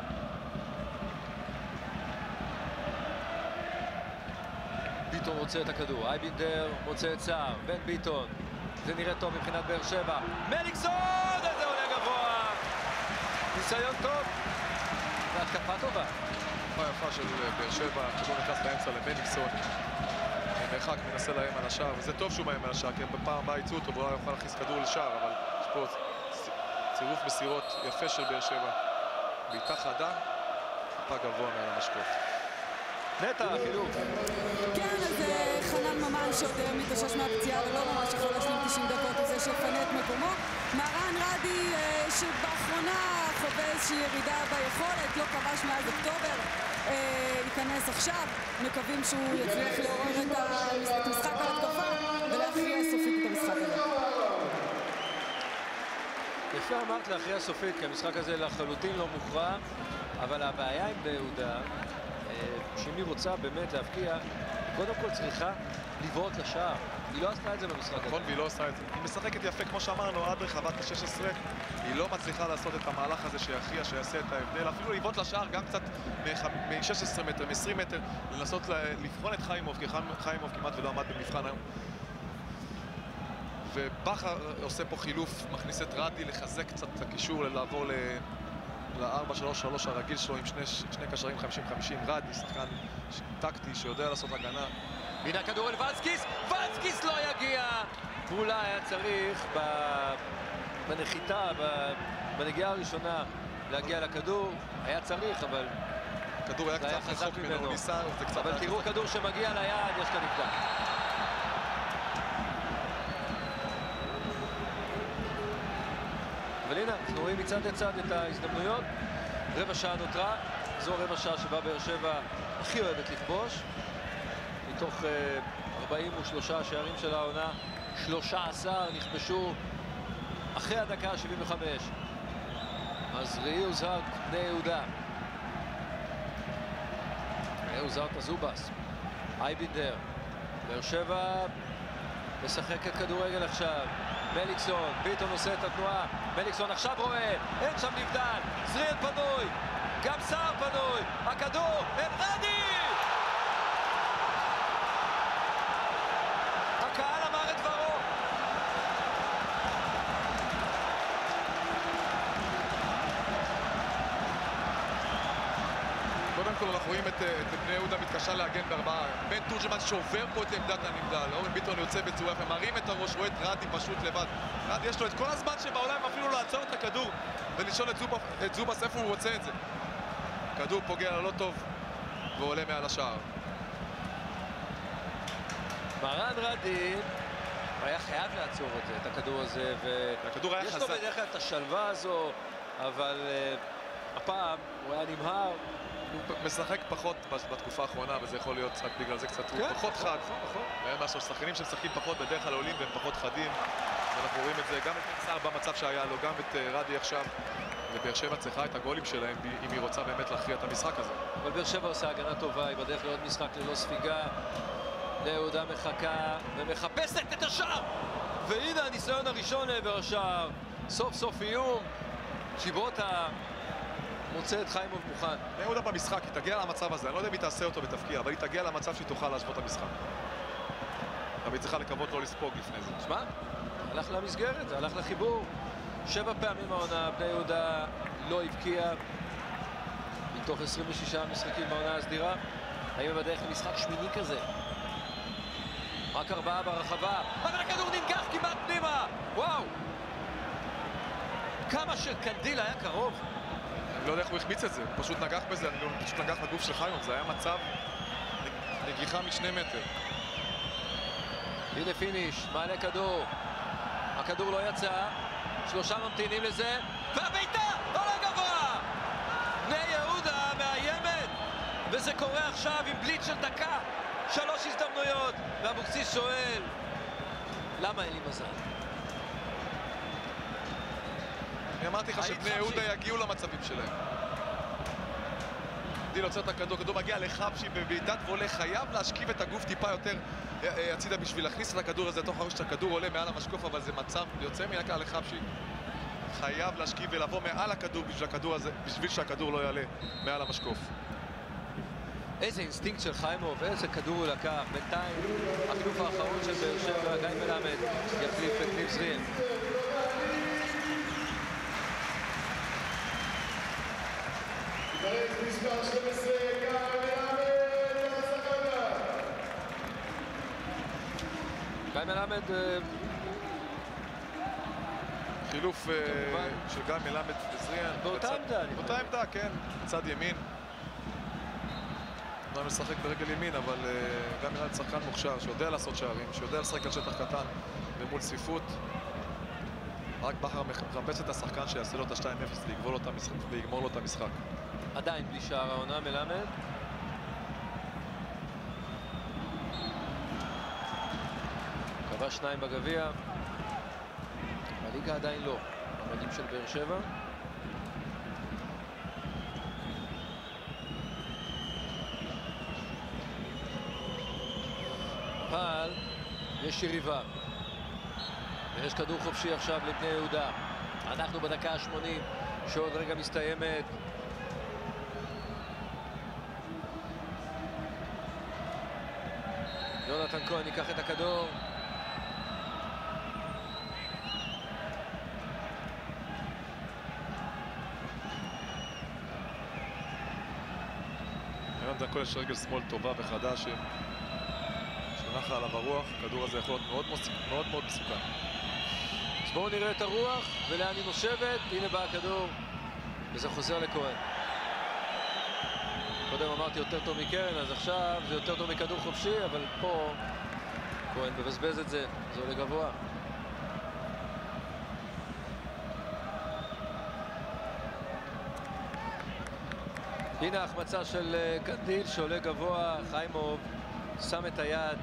ביטון רוצה את הכדור, אייבינדר מוצא את סער, בן ביטון. זה נראה טוב מבחינת באר שבע. מליקסון! איזה עולה גבוה! ניסיון טוב. והתקפה טובה. התקפה יפה של באר שבע, הכדור נכנס באמצע למליקסון. מרחק מנסה להם על השער, וזה טוב שהוא מהם על השער, כי בפעם הבאה יצאו אותו, ואולי יוכל להכניס כדור לשער, אבל יש פה צירוף מסירות יפה של באר שבע. בעיטה חדה, טיפה גבוה מעל המשקוף. נטע, החילוף. כן, אז חנן ממן שעוד מתאושש מהפציעה ולא ממש יכול להשלים תשעים דקות, הוא זה שיפנה את מקומו. מהרן רדי, שבאחרונה חווה איזושהי ירידה ביכולת, לא כבש מאז אוקטובר, ייכנס עכשיו. מקווים שהוא יצליח לעורר את המשחק ההתקפה ולהכריע סופית את המשחק הזה. יפה אמרת להכריע סופית, כי המשחק הזה לחלוטין לא מוכרע, אבל הבעיה עם בני יהודה, שאם היא רוצה באמת להבקיע, קודם כל צריכה לבעוט לשער. היא לא עשתה את זה במשחק הזה. נכון, והיא לא עושה את זה. היא משחקת יפה, כמו שאמרנו, עד רחבת ה-שש עשרה. היא לא מצליחה לעשות את המהלך הזה שיכריע, שיעשה את ההבדל. אפילו לבעוט לשער גם קצת מ-שש עשרה מטר, מ-עשרים מטר, לנסות לבחון את חיימוב, כי חיימוב כמעט ולא עמד במבחן היום. ובכר עושה פה חילוף, מכניס את רדי לחזק קצת את הקישור, לעבור ל... ל-ארבע שלוש שלוש הרגיל שלו עם שני, שני קשרים חמישים חמישים. רדי, שחקן טקטי שיודע לעשות הגנה. הנה הכדור אל ולסקיס, ולסקיס לא יגיע! אולי היה צריך בנחיתה, בנגיעה הראשונה להגיע לכדור, היה צריך, אבל הכדור היה קצת רחוק ממנו, ניסה, זה קצת... אבל תראו כדור שמגיע ליעד, יש כאן נפגע. אבל הנה, אנחנו רואים מצד לצד את ההזדמנויות. רבע שעה נותרה, זו רבע שעה שבה באר שבע הכי אוהבת לכבוש. מתוך ארבעים ושלושה שערים של העונה, שלושה עשר נכבשו אחרי הדקה ה-שבעים וחמש. אז ראי הוזהרת בני יהודה. ראי הוזהרת הזובס. אייבינדר. באר שבע משחקת כדורגל עכשיו. מליקסון, ביטון עושה את התנועה. מליקסון עכשיו רואה, אין שם נבדל. זריאל פנוי, גם סער פנוי. הכדור, אין רדי! הקהל אמר את דברו. קודם כל אנחנו רואים את, את בני יהודה מתקשה להגן בארבעה. בן תורג'מן שובר פה את עמדת הנבדל. אורן ביטון יוצא בצורה יפה, מרים את הראש, רואה את רדי פשוט לבד. רדי יש לו את כל הזמן שבעולם אפילו לעצור את הכדור ולשאול את, זוב, את זובס איפה הוא רוצה את זה. כדור פוגע לו לא טוב ועולה מעל השער. מרן רדי היה חייב לעצור את זה, את הכדור הזה, ויש לו בדרך כלל את השלווה הזו, אבל uh, הפעם הוא היה נמהר. הוא משחק פחות בתקופה האחרונה, וזה יכול להיות קצת בגלל זה קצת, הוא פחות חד. משהו, שחקנים שמשחקים פחות בדרך כלל עולים והם פחות חדים. ואנחנו רואים את זה גם את סער במצב שהיה לו, גם את רדי עכשיו. ובאר שבע צריכה את הגולים שלהם אם היא רוצה באמת להכריע את המשחק הזה. אבל באר שבע עושה הגנה טובה, היא בדרך לעוד משחק ללא ספיגה. בני יהודה מחכה ומחפשת את השער! והנה הניסיון הראשון לעבר השער. סוף סוף איום. שיבוטה מוצא את חיימוב מוכן. בני יהודה במשחק, היא תגיע למצב הזה, אני לא יודע אם היא תעשה אותו בתפקיע, אבל היא תגיע למצב שהיא תוכל להשוות את המשחק. אבל היא צריכה לקוות לא לספוג לפני זה. תשמע, הלך למסגרת, זה הלך לחיבור. שבע פעמים העונה, בני יהודה לא הבקיע מתוך עשרים ושישה משחקים בעונה הסדירה. האם בדרך למשחק שמיני כזה? רק ארבעה ברחבה, אבל הכדור ננגח כמעט פנימה! וואו! כמה שקנדיל היה קרוב. אני לא יודע איך הוא החמיץ את זה, הוא פשוט נגח בזה, אני פשוט נגח בגוף של חיימוב, זה היה מצב נגיחה משני מטר. הנה פיניש, מעלה כדור. הכדור לא יצא, שלושה ממתינים לזה, והביתה עולה גבוה! בני יהודה מאיימת, וזה קורה עכשיו עם בליץ של דקה. שלוש הזדמנויות, ואבוקסיס שואל, למה אין לי מזל? אני אמרתי לך שבני יהודה יגיעו למצבים שלהם. קנדיל עוצר את הכדור, הכדור מגיע לחבשי בבעיטת ועולה, חייב להשכיב את הגוף טיפה יותר הצידה בשביל להכניס את הכדור הזה לתוך הראש, שהכדור עולה מעל המשקוף, אבל זה מצב יוצא מן הכלל לחבשי. חייב להשכיב ולבוא מעל הכדור בשביל הכדור הזה, בשביל שהכדור לא יעלה מעל המשקוף. איזה אינסטינקט של חיימוב, איזה כדור הוא לקח. בינתיים, החילוף האחרון של באר שבע, גיא מלמד יחליף את ניב זריאן. גיא מלמד... חילוף של גיא מלמד וזריאן. באותה עמדה. באותה עמדה, כן. צד ימין. לא משחק ברגל ימין, אבל גם מלמד שחקן מוכשר, שיודע לעשות שערים, שיודע לשחק על שטח קטן ומול צפיפות. רק בכר מחפש את השחקן שיעשה לו את ה-שתיים אפס ויגמור לו את המשחק. עדיין בלי שער העונה מלמד. קבע שניים בגביע. בליגה עדיין לא. המדים של באר שבע. אבל יש יריבה. ויש כדור חופשי עכשיו לבני יהודה. אנחנו בדקה ה-שמונים, שעוד רגע מסתיימת. יונתן כהן ייקח את הכדור. יונתן כהן יש רגל שמאל טובה וחדה ש... שנחה עליו הרוח. הכדור הזה יכול להיות מאוד מאוד מאוד מסוכן. אז בואו נראה את הרוח ולאן היא נושבת. הנה בא הכדור וזה חוזר לכהן. קודם אמרתי יותר טוב מקרן, אז עכשיו זה יותר טוב מכדור חופשי, אבל פה כהן מבזבז את זה, זה עולה גבוה. הנה ההחמצה של קנדיל שעולה גבוה. חיימוב שם את היד.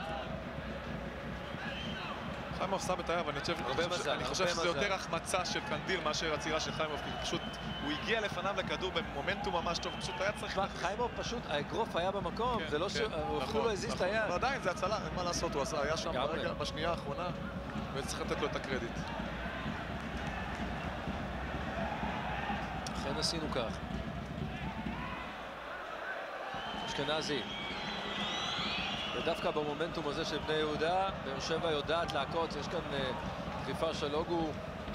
חיימוב שם את היד, אבל אני חושב, מזל, אני חושב שזה יותר החמצה של קנדיל מאשר הצירה של חיימוב, כי פשוט הוא הגיע לפניו לכדור במומנטום ממש טוב, פשוט היה צריך... חיימוב פשוט, האגרוף היה במקום, כן, זה לא כן, ש... הוא נכון, אפילו לא הזיז נכון. את היד. אבל עדיין זה הצלה, אין מה לעשות, הוא עשה, היה שם ברגע, בשנייה האחרונה, וצריך לתת לו את הקרדיט. אכן עשינו כך. אשכנזי. ודווקא במומנטום הזה של בני יהודה, באר שבע יודעת לעקוץ, יש כאן דחיפה של אוגו.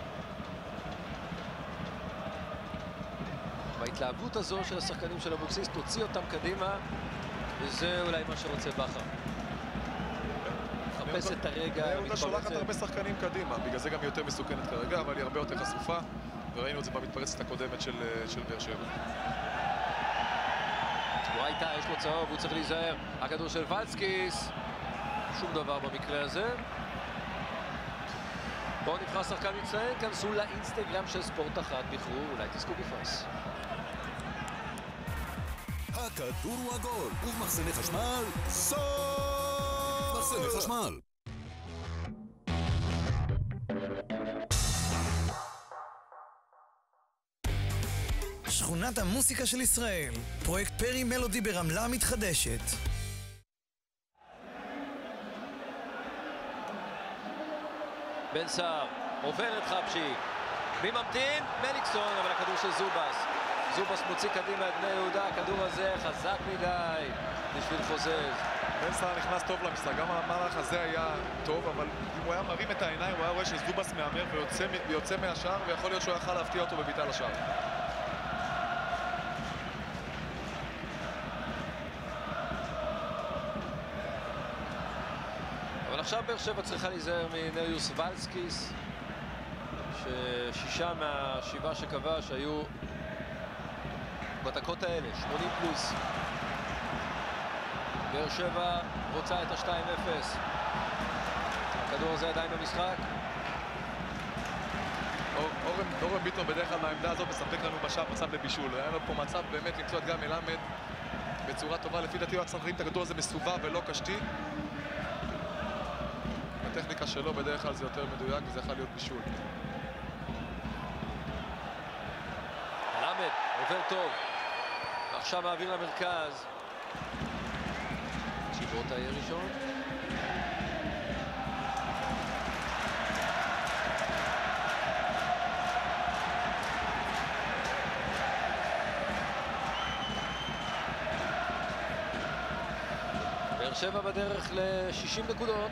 וההתלהבות הזו של השחקנים של אבוקסיס תוציא אותם קדימה, וזה אולי מה שרוצה בכר. חפש את הרגע. בני יהודה שולחת הרבה שחקנים קדימה, בגלל זה גם יותר מסוכנת כרגע, אבל היא הרבה יותר חשופה, וראינו את זה במתפרצת הקודמת של באר שבע. וואיטה, יש לו צהוב, הוא צריך להיזהר. הכדור של ולסקיס, שום דבר במקרה הזה. בואו נבחר שחקן מצטיין, כנסו לאינסטגרם של ספורט אחת, בחרו, אולי תזכו בפרס. הכדור הוא עגול, ובמחסני חשמל, סוף! מחסני חשמל. שכונת המוסיקה של ישראל, פרויקט פרי מלודי ברמלה מתחדשת. בן סער עובר את חבשי. מי ממתין? מליקסון, אבל הכדור של זובס. זובס מוציא קדימה את בני יהודה, הכדור הזה חזק מדי בשביל חוזז. בן סער נכנס טוב למשחק, גם המהלך הזה היה טוב, אבל אם הוא היה מרים את העיניים, הוא היה רואה שזובס מאמר ויוצא, ויוצא מהשער, ויכול להיות שהוא יכל להפתיע אותו בביתה לשער. אבל עכשיו באר שבע צריכה להיזהר מנריוס ולסקיס, ששישה מהשבעה שכבש היו בדקות האלה, שמונים פלוס. באר שבע רוצה את ה-שתיים אפס. הכדור הזה עדיין במשחק. אורן ביטון בדרך כלל מהעמדה הזאת מספק לנו בשער מצב לבישול. היה לנו פה מצב באמת למצוא את גיא מלמד בצורה טובה. לפי דעתי הוא צריך להרים את הכדור הזה מסובב ולא קשתי. הטכניקה שלו בדרך כלל זה יותר מדויק וזה יכול להיות בישול. מלמד עובר טוב. עכשיו מעביר למרכז. צ'יבוטה יהיה ראשון. באר שבע בדרך ל-שישים נקודות.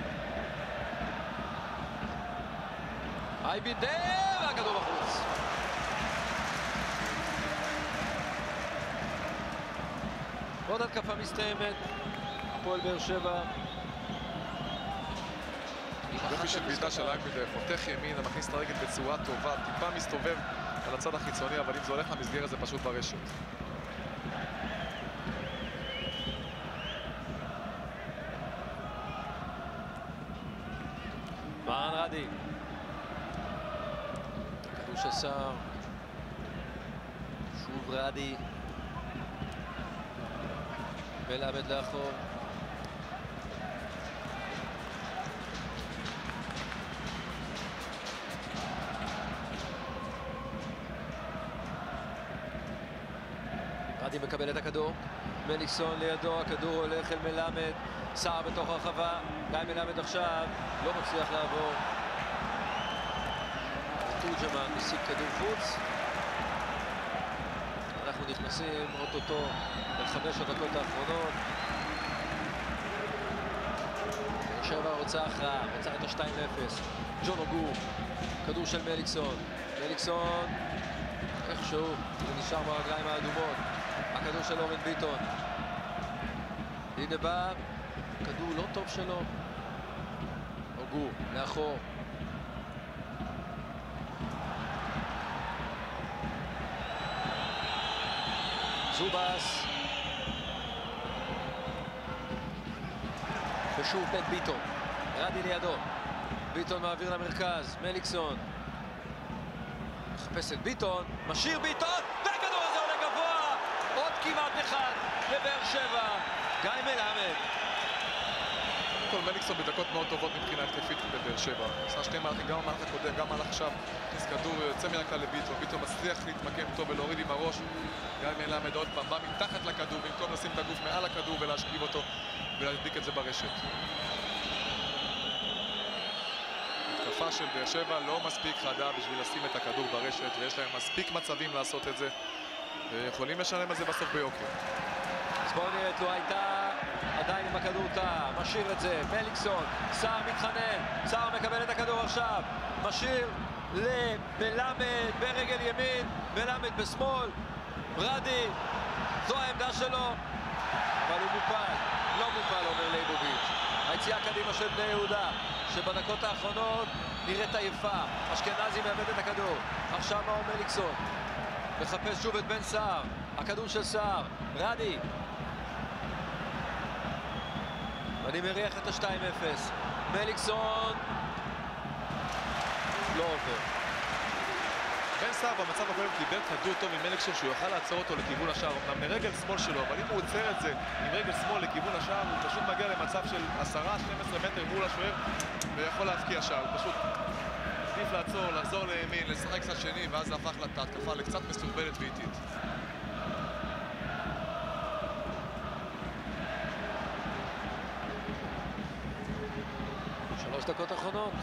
אייבידר, הכדור בחוץ. עוד התקפה מסתיימת, הפועל באר שבע. יופי של בעיטה של אייבידר, חותך ימינה, מכניס את הרגל בצורה טובה, טיפה מסתובב על הצד החיצוני, אבל אם זה הולך למסגרת זה פשוט ברשת. מרן רדי. כדור של סער. שוב רדי. מלמד לאחור. רדי מקבל את הכדור. מליקסון לידו, הכדור הולך אל מלמד. סער בתוך הרחבה. גיא מלמד עכשיו לא מצליח לעבור. תורג'מן משיג כדור חוץ. אנחנו נכנסים אוטוטו לחמש הדקות האחרונות. באר שבע רוצה הכרעה, רוצה את ה-שתיים אפס. ג'ון אוגו, כדור של מליקסון. מליקסון, איכשהו, זה נשאר ברגליים האדומות. הכדור של אורן ביטון. הנה בא, כדור לא טוב שלו. אוגו, לאחור. זובס. ושוב בן ביטון. רדי לידו. ביטון מעביר למרכז. מליקסון. מחפש את ביטון. משאיר ביטון. והכדור הזה עולה גבוה. עוד כמעט אחד לבאר שבע. גיא מלמד. כל מליקסון בדקות מאוד טובות מבחינה התקפית בבאר שבע. עשה שני מהלכים, גם המהלך הקודם, גם מהלך עכשיו. הכניס כדור יוצא מהקל לביטון. ביטון מצליח להתמקם טוב ולהוריד עם הראש. גיא מלמד עוד פעם בא מתחת לכדור, במקום לשים את הגוף מעל הכדור ולהשכיב אותו ולהדביק את זה ברשת. התקפה של באר שבע לא מספיק חדה בשביל לשים את הכדור ברשת, ויש להם מספיק מצבים לעשות את זה, ויכולים לשלם על זה בסוף ביוקר. ספורניאט לא הייתה עדיין עם הכדור תא, משאיר את זה, מליקסון, סער מתחנן, סער מקבל את הכדור עכשיו, משאיר למלמד ברגל ימין, מלמד בשמאל, רדי, זו העמדה שלו, אבל הוא מופל, לא מופל, אומר ליבוביץ'. היציאה קדימה של בני יהודה, שבדקות האחרונות נראית עייפה. אשכנזי מאבד את הכדור, עכשיו מאור מליקסון, מחפש שוב את בן סער, הכדור של סער, רדי. אני מריח את ה-שתיים אפס, מליקסון לא עובר. בן סער במצב הקודם קיבל כדור טוב ממליקסון שהוא יוכל לעצור אותו לכיוון השער, אמנם מרגל שמאל שלו, אבל אם הוא עוצר את זה עם רגל שמאל לכיוון השער, הוא פשוט מגיע למצב של עשרה שנים עשר מטר מול השוער ויכול להבקיע שער. פשוט עדיף לעצור, לחזור לימין, לשחק קצת שני, ואז זה הפך את ההתקפה לקצת מסורבלת ואיטית. שלוש דקות אחרונות.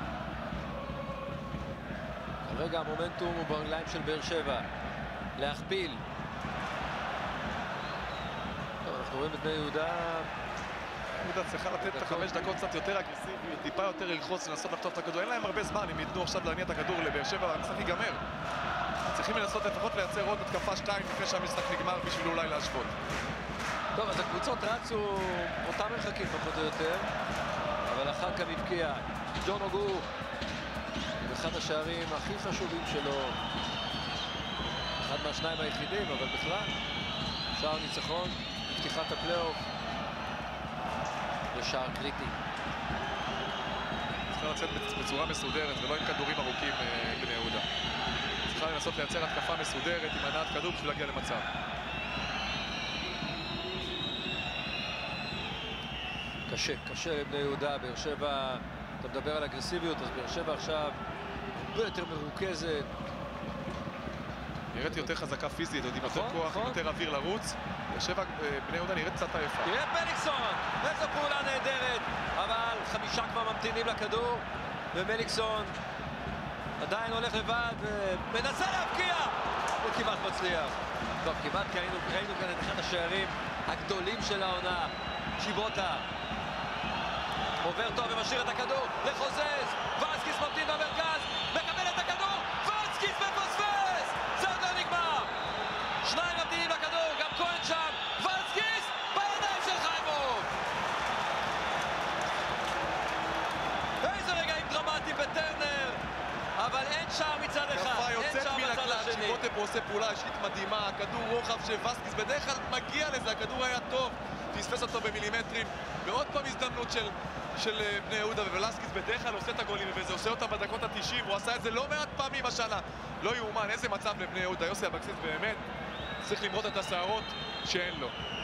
כרגע המומנטום הוא ברגליים של באר שבע. להכפיל. טוב, אנחנו רואים את בני יהודה. יהודה צריכה לתת את החמש דקות קצת יותר אגרסיביות, טיפה יותר ללחוץ, לנסות לחטוף את הכדור. אין להם הרבה זמן, אם ייתנו עכשיו להניע את הכדור לבאר שבע, המשחק ייגמר. צריכים לנסות לפחות לייצר עוד התקפה שתיים לפני שהמשחק נגמר בשביל אולי להשוות. טוב, אז הקבוצות רצו אותם מרחקים פחות או יותר, אבל אחר כך הבקיע ג'ון אוגו, אחד השערים הכי חשובים שלו, אחד מהשניים היחידים, אבל בכלל שער ניצחון, פתיחת הפלייאוף, ושער קריטי. צריכה לצאת בצורה מסודרת ולא עם כדורים ארוכים בני יהודה. צריכה לנסות לייצר התקפה מסודרת עם הנעת כדור בשביל להגיע למצב. קשה, קשה לבני יהודה. באר שבע, אתה מדבר על אגרסיביות, אז באר שבע עכשיו הרבה יותר מרוכזת, נראית יותר חזקה פיזית, עוד עם יותר כוח, עם יותר אוויר לרוץ. שבע בני יהודה נראית קצת עייפה. תראה את מליקסון, איזו פעולה נהדרת, אבל חמישה כבר ממתינים לכדור, ומליקסון עדיין הולך לבד ומנסה להבקיע, הוא כמעט מצליח. טוב, כמעט כי ראינו, ראינו כאן את אחד השערים הגדולים של העונה. צ'יבוטה עובר טוב ומשאיר את הכדור לחוזז, וסקיס ממתין במרכז, מקבל את הכדור, וסקיס מפספס, זה עוד לא נגמר. שניים ממתינים לכדור, גם כהן שם, וסקיס בידיים של חיימוב. איזה רגעים דרמטיים בטרנר, אבל אין שער מצד אחד, אין שער מצד השני. צ'יבוטה פה עושה פעולה אישית מדהימה, הכדור רוחב של וסקיס בדרך כלל מגיע לזה, הכדור היה טוב, פספס אותו במילימטרים, ועוד פעם הזדמנות של, של בני יהודה, וולסקיס בדרך כלל עושה את הגולים, וזה עושה אותה בדקות ה-תשעים, הוא עשה את זה לא מעט פעמים השנה. לא יאומן, איזה מצב לבני יהודה, יוסי אבקסיס באמת צריך למרות את השערות שאין לו.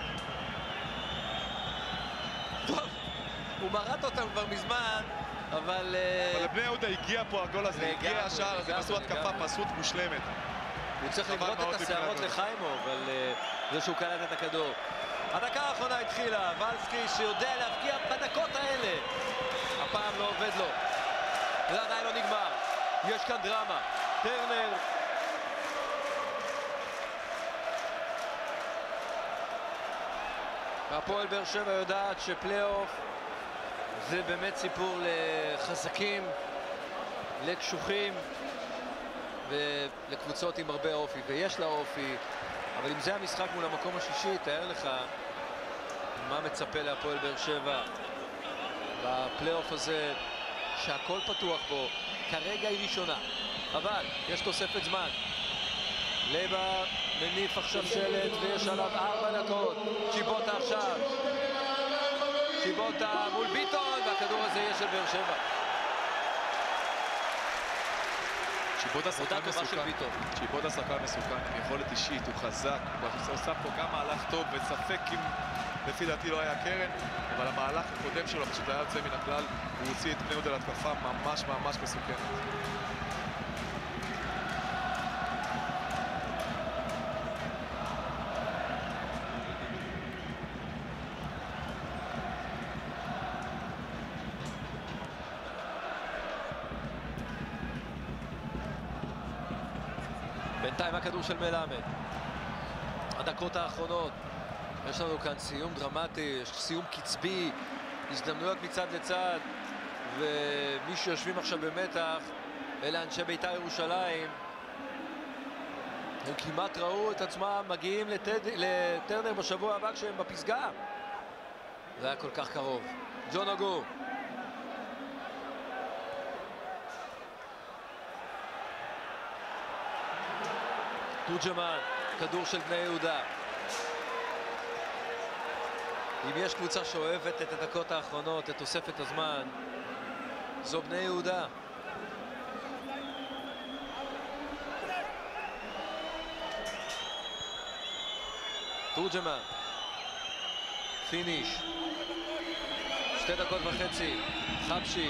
טוב, הוא מרט אותם כבר מזמן, אבל... אבל לבני יהודה הגיע פה הגול הזה, הגיע השער הזה, עשו התקפה פסות מושלמת. הוא צריך למרות את השערות לחיימוב, אבל זה שהוא קלט את הכדור. הדקה האחרונה התחילה, ולסקי שיודע להבקיע בדקות האלה. הפעם לא עובד לו. זה עדיין לא נגמר. יש כאן דרמה. טרנר. הפועל באר שבע יודעת שפלייאוף זה באמת סיפור לחזקים, לקשוחים ולקבוצות עם הרבה אופי, ויש לה אופי. אבל אם זה המשחק מול המקום השישי, תאר לך מה מצפה להפועל באר שבע בפלייאוף הזה, שהכל פתוח פה. כרגע היא ראשונה, אבל יש תוספת זמן. לבה מניף עכשיו שלט ויש עליו ארבע דקות. צ'יבוטה עכשיו, צ'יבוטה מול ביטון, והכדור הזה יהיה של באר שבע. צ'יבוטה שחקן מסוכן, צ'יבוטה שחקן מסוכן, עם יכולת אישית, הוא חזק, הוא עושה פה גם מהלך טוב, וספק אם לפי דעתי לא היה קרן, אבל המהלך הקודם שלו פשוט היה יוצא מן הכלל, הוא הוציא את בני יהודה להתקפה ממש ממש מסוכנת. בינתיים הכדור של מלמד. הדקות האחרונות. יש לנו כאן סיום דרמטי, סיום קצבי, הזדמנויות מצד לצד, ומי שיושבים עכשיו במתח, אלה אנשי בית"ר ירושלים. הם כמעט ראו את עצמם מגיעים לטד... לטרנר בשבוע הבא כשהם בפסגה. זה היה כל כך קרוב. ג'ון אגו. תורג'מן, כדור של בני יהודה. אם יש קבוצה שאוהבת את הדקות האחרונות, את תוספת הזמן, זו בני יהודה. תורג'מן. פיניש. שתי דקות וחצי. חבשי.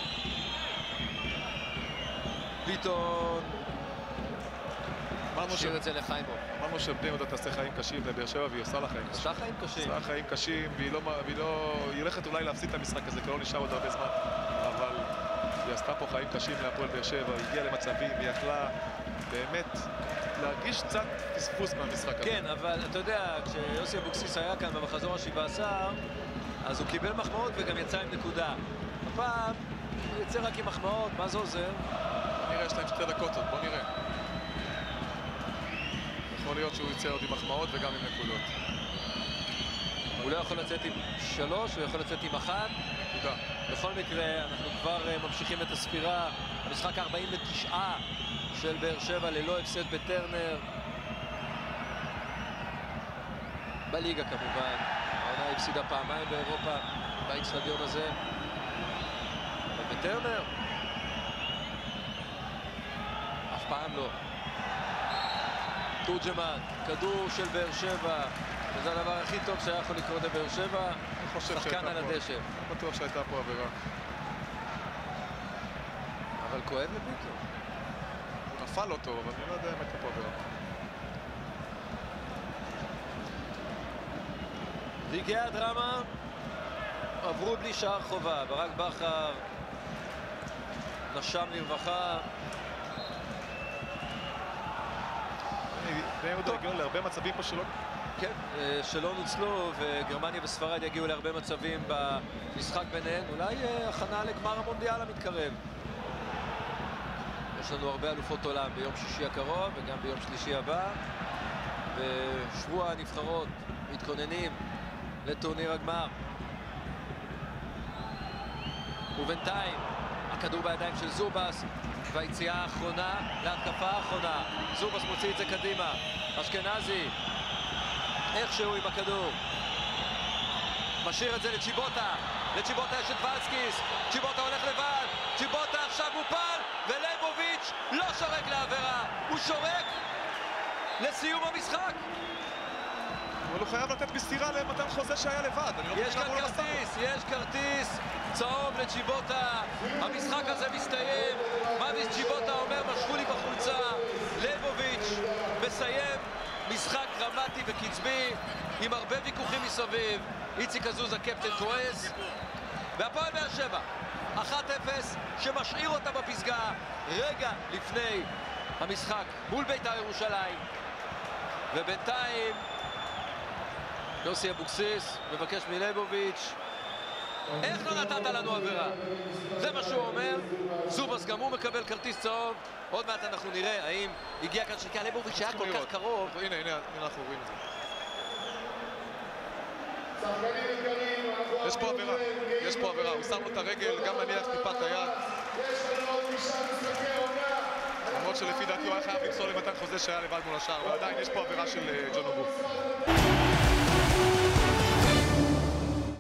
ביטון. משאיר את זה לחיימוב. אמרנו שבני יהודה תעשה חיים קשים לבאר שבע, והיא עושה לה חיים קשים. עושה חיים קשים. עושה חיים קשים, והיא לא... והיא לא... היא הולכת אולי להפסיד את המשחק הזה, כי לא נשאר עוד הרבה זמן. אבל היא עשתה פה חיים קשים להפועל באר שבע, היא הגיעה למצבים, היא יכלה באמת להרגיש קצת פספוס מהמשחק הזה. כן, אבל אתה יודע, כשיוסי אבוקסיס היה כאן במחזור ה-שבע עשר, אז הוא קיבל מחמאות וגם יצא עם נקודה. הפעם הוא יצא רק עם מחמאות, מה זה עוזר? נראה, יש להם שתי דקות עוד, בוא נראה. יכול להיות שהוא יצא עוד עם מחמאות וגם עם נקודות. הוא לא יכול לצאת עם שלוש, הוא יכול לצאת עם אחת. תודה. בכל מקרה, אנחנו כבר ממשיכים את הספירה. המשחק ארבעים ותשע של באר שבע ללא הפסד בטרנר. בליגה כמובן. העונה הפסידה פעמיים באירופה, באצטדיון הזה. אבל בטרנר? אף פעם לא. תורג'מן, כדור של באר שבע, וזה הדבר הכי טוב שהיה יכול לקרות לבאר שבע, שחקן על הדשא. אני בטוח שהייתה פה עבירה. אבל כואב לביטון. הוא נפל אותו, אבל אני לא יודע אם הייתה פה עבירה. רגעי הדרמה עברו בלי שער חובה. ברק בכר נשם לרווחה. בני יהודה הגיעו להרבה מצבים פה שלא... כן, שלא נוצלו, וגרמניה וספרד יגיעו להרבה מצבים במשחק ביניהן. אולי הכנה לגמר המונדיאל המתקרב. יש לנו הרבה אלופות עולם ביום שישי הקרוב וגם ביום שלישי הבא. בשבוע הנבחרות מתכוננים לטורניר הגמר. ובינתיים הכדור בידיים של זובס, והיציאה האחרונה להתקפה האחרונה. זובס מוציא את זה קדימה. אשכנזי איכשהו עם הכדור. משאיר את זה לצ'יבוטה. לצ'יבוטה יש את ולסקיס. צ'יבוטה הולך לבד. צ'יבוטה עכשיו מופל, ולייבוביץ' לא שורק לעבירה. הוא שורק לסיום המשחק. אבל הוא חייב לתת מסירה למתן חוזה שהיה לבד. יש כאן כרטיס, יש כרטיס צהוב לצ'יבוטה. המשחק הזה מסתיים. מביס צ'יבוטה אומר משכו לי בחולצה. לייבוביץ' מסיים משחק דרמטי וקצבי עם הרבה ויכוחים מסביב. איציק עזוז הקפטן כועס, והפועל באר שבע אחת אפס שמשאיר אותה בפסגה רגע לפני המשחק מול בית"ר ירושלים. ובינתיים יוסי אבוקסיס מבקש מלייבוביץ', איך לא נתת לנו עבירה? זה מה שהוא אומר. זובס גם הוא מקבל כרטיס צהוב. עוד מעט אנחנו נראה האם הגיע כאן שיקה. לייבוביץ' היה כל כך קרוב. הנה, הנה, אנחנו רואים את זה. יש פה עבירה, יש פה עבירה, הוא שם לו את הרגל, גם מניח טיפה את היד. למרות שלפי דעתי הוא היה חייב למסור למתן חוזה שהיה לבד מול השאר, ועדיין יש פה עבירה של ג'ון אוגו.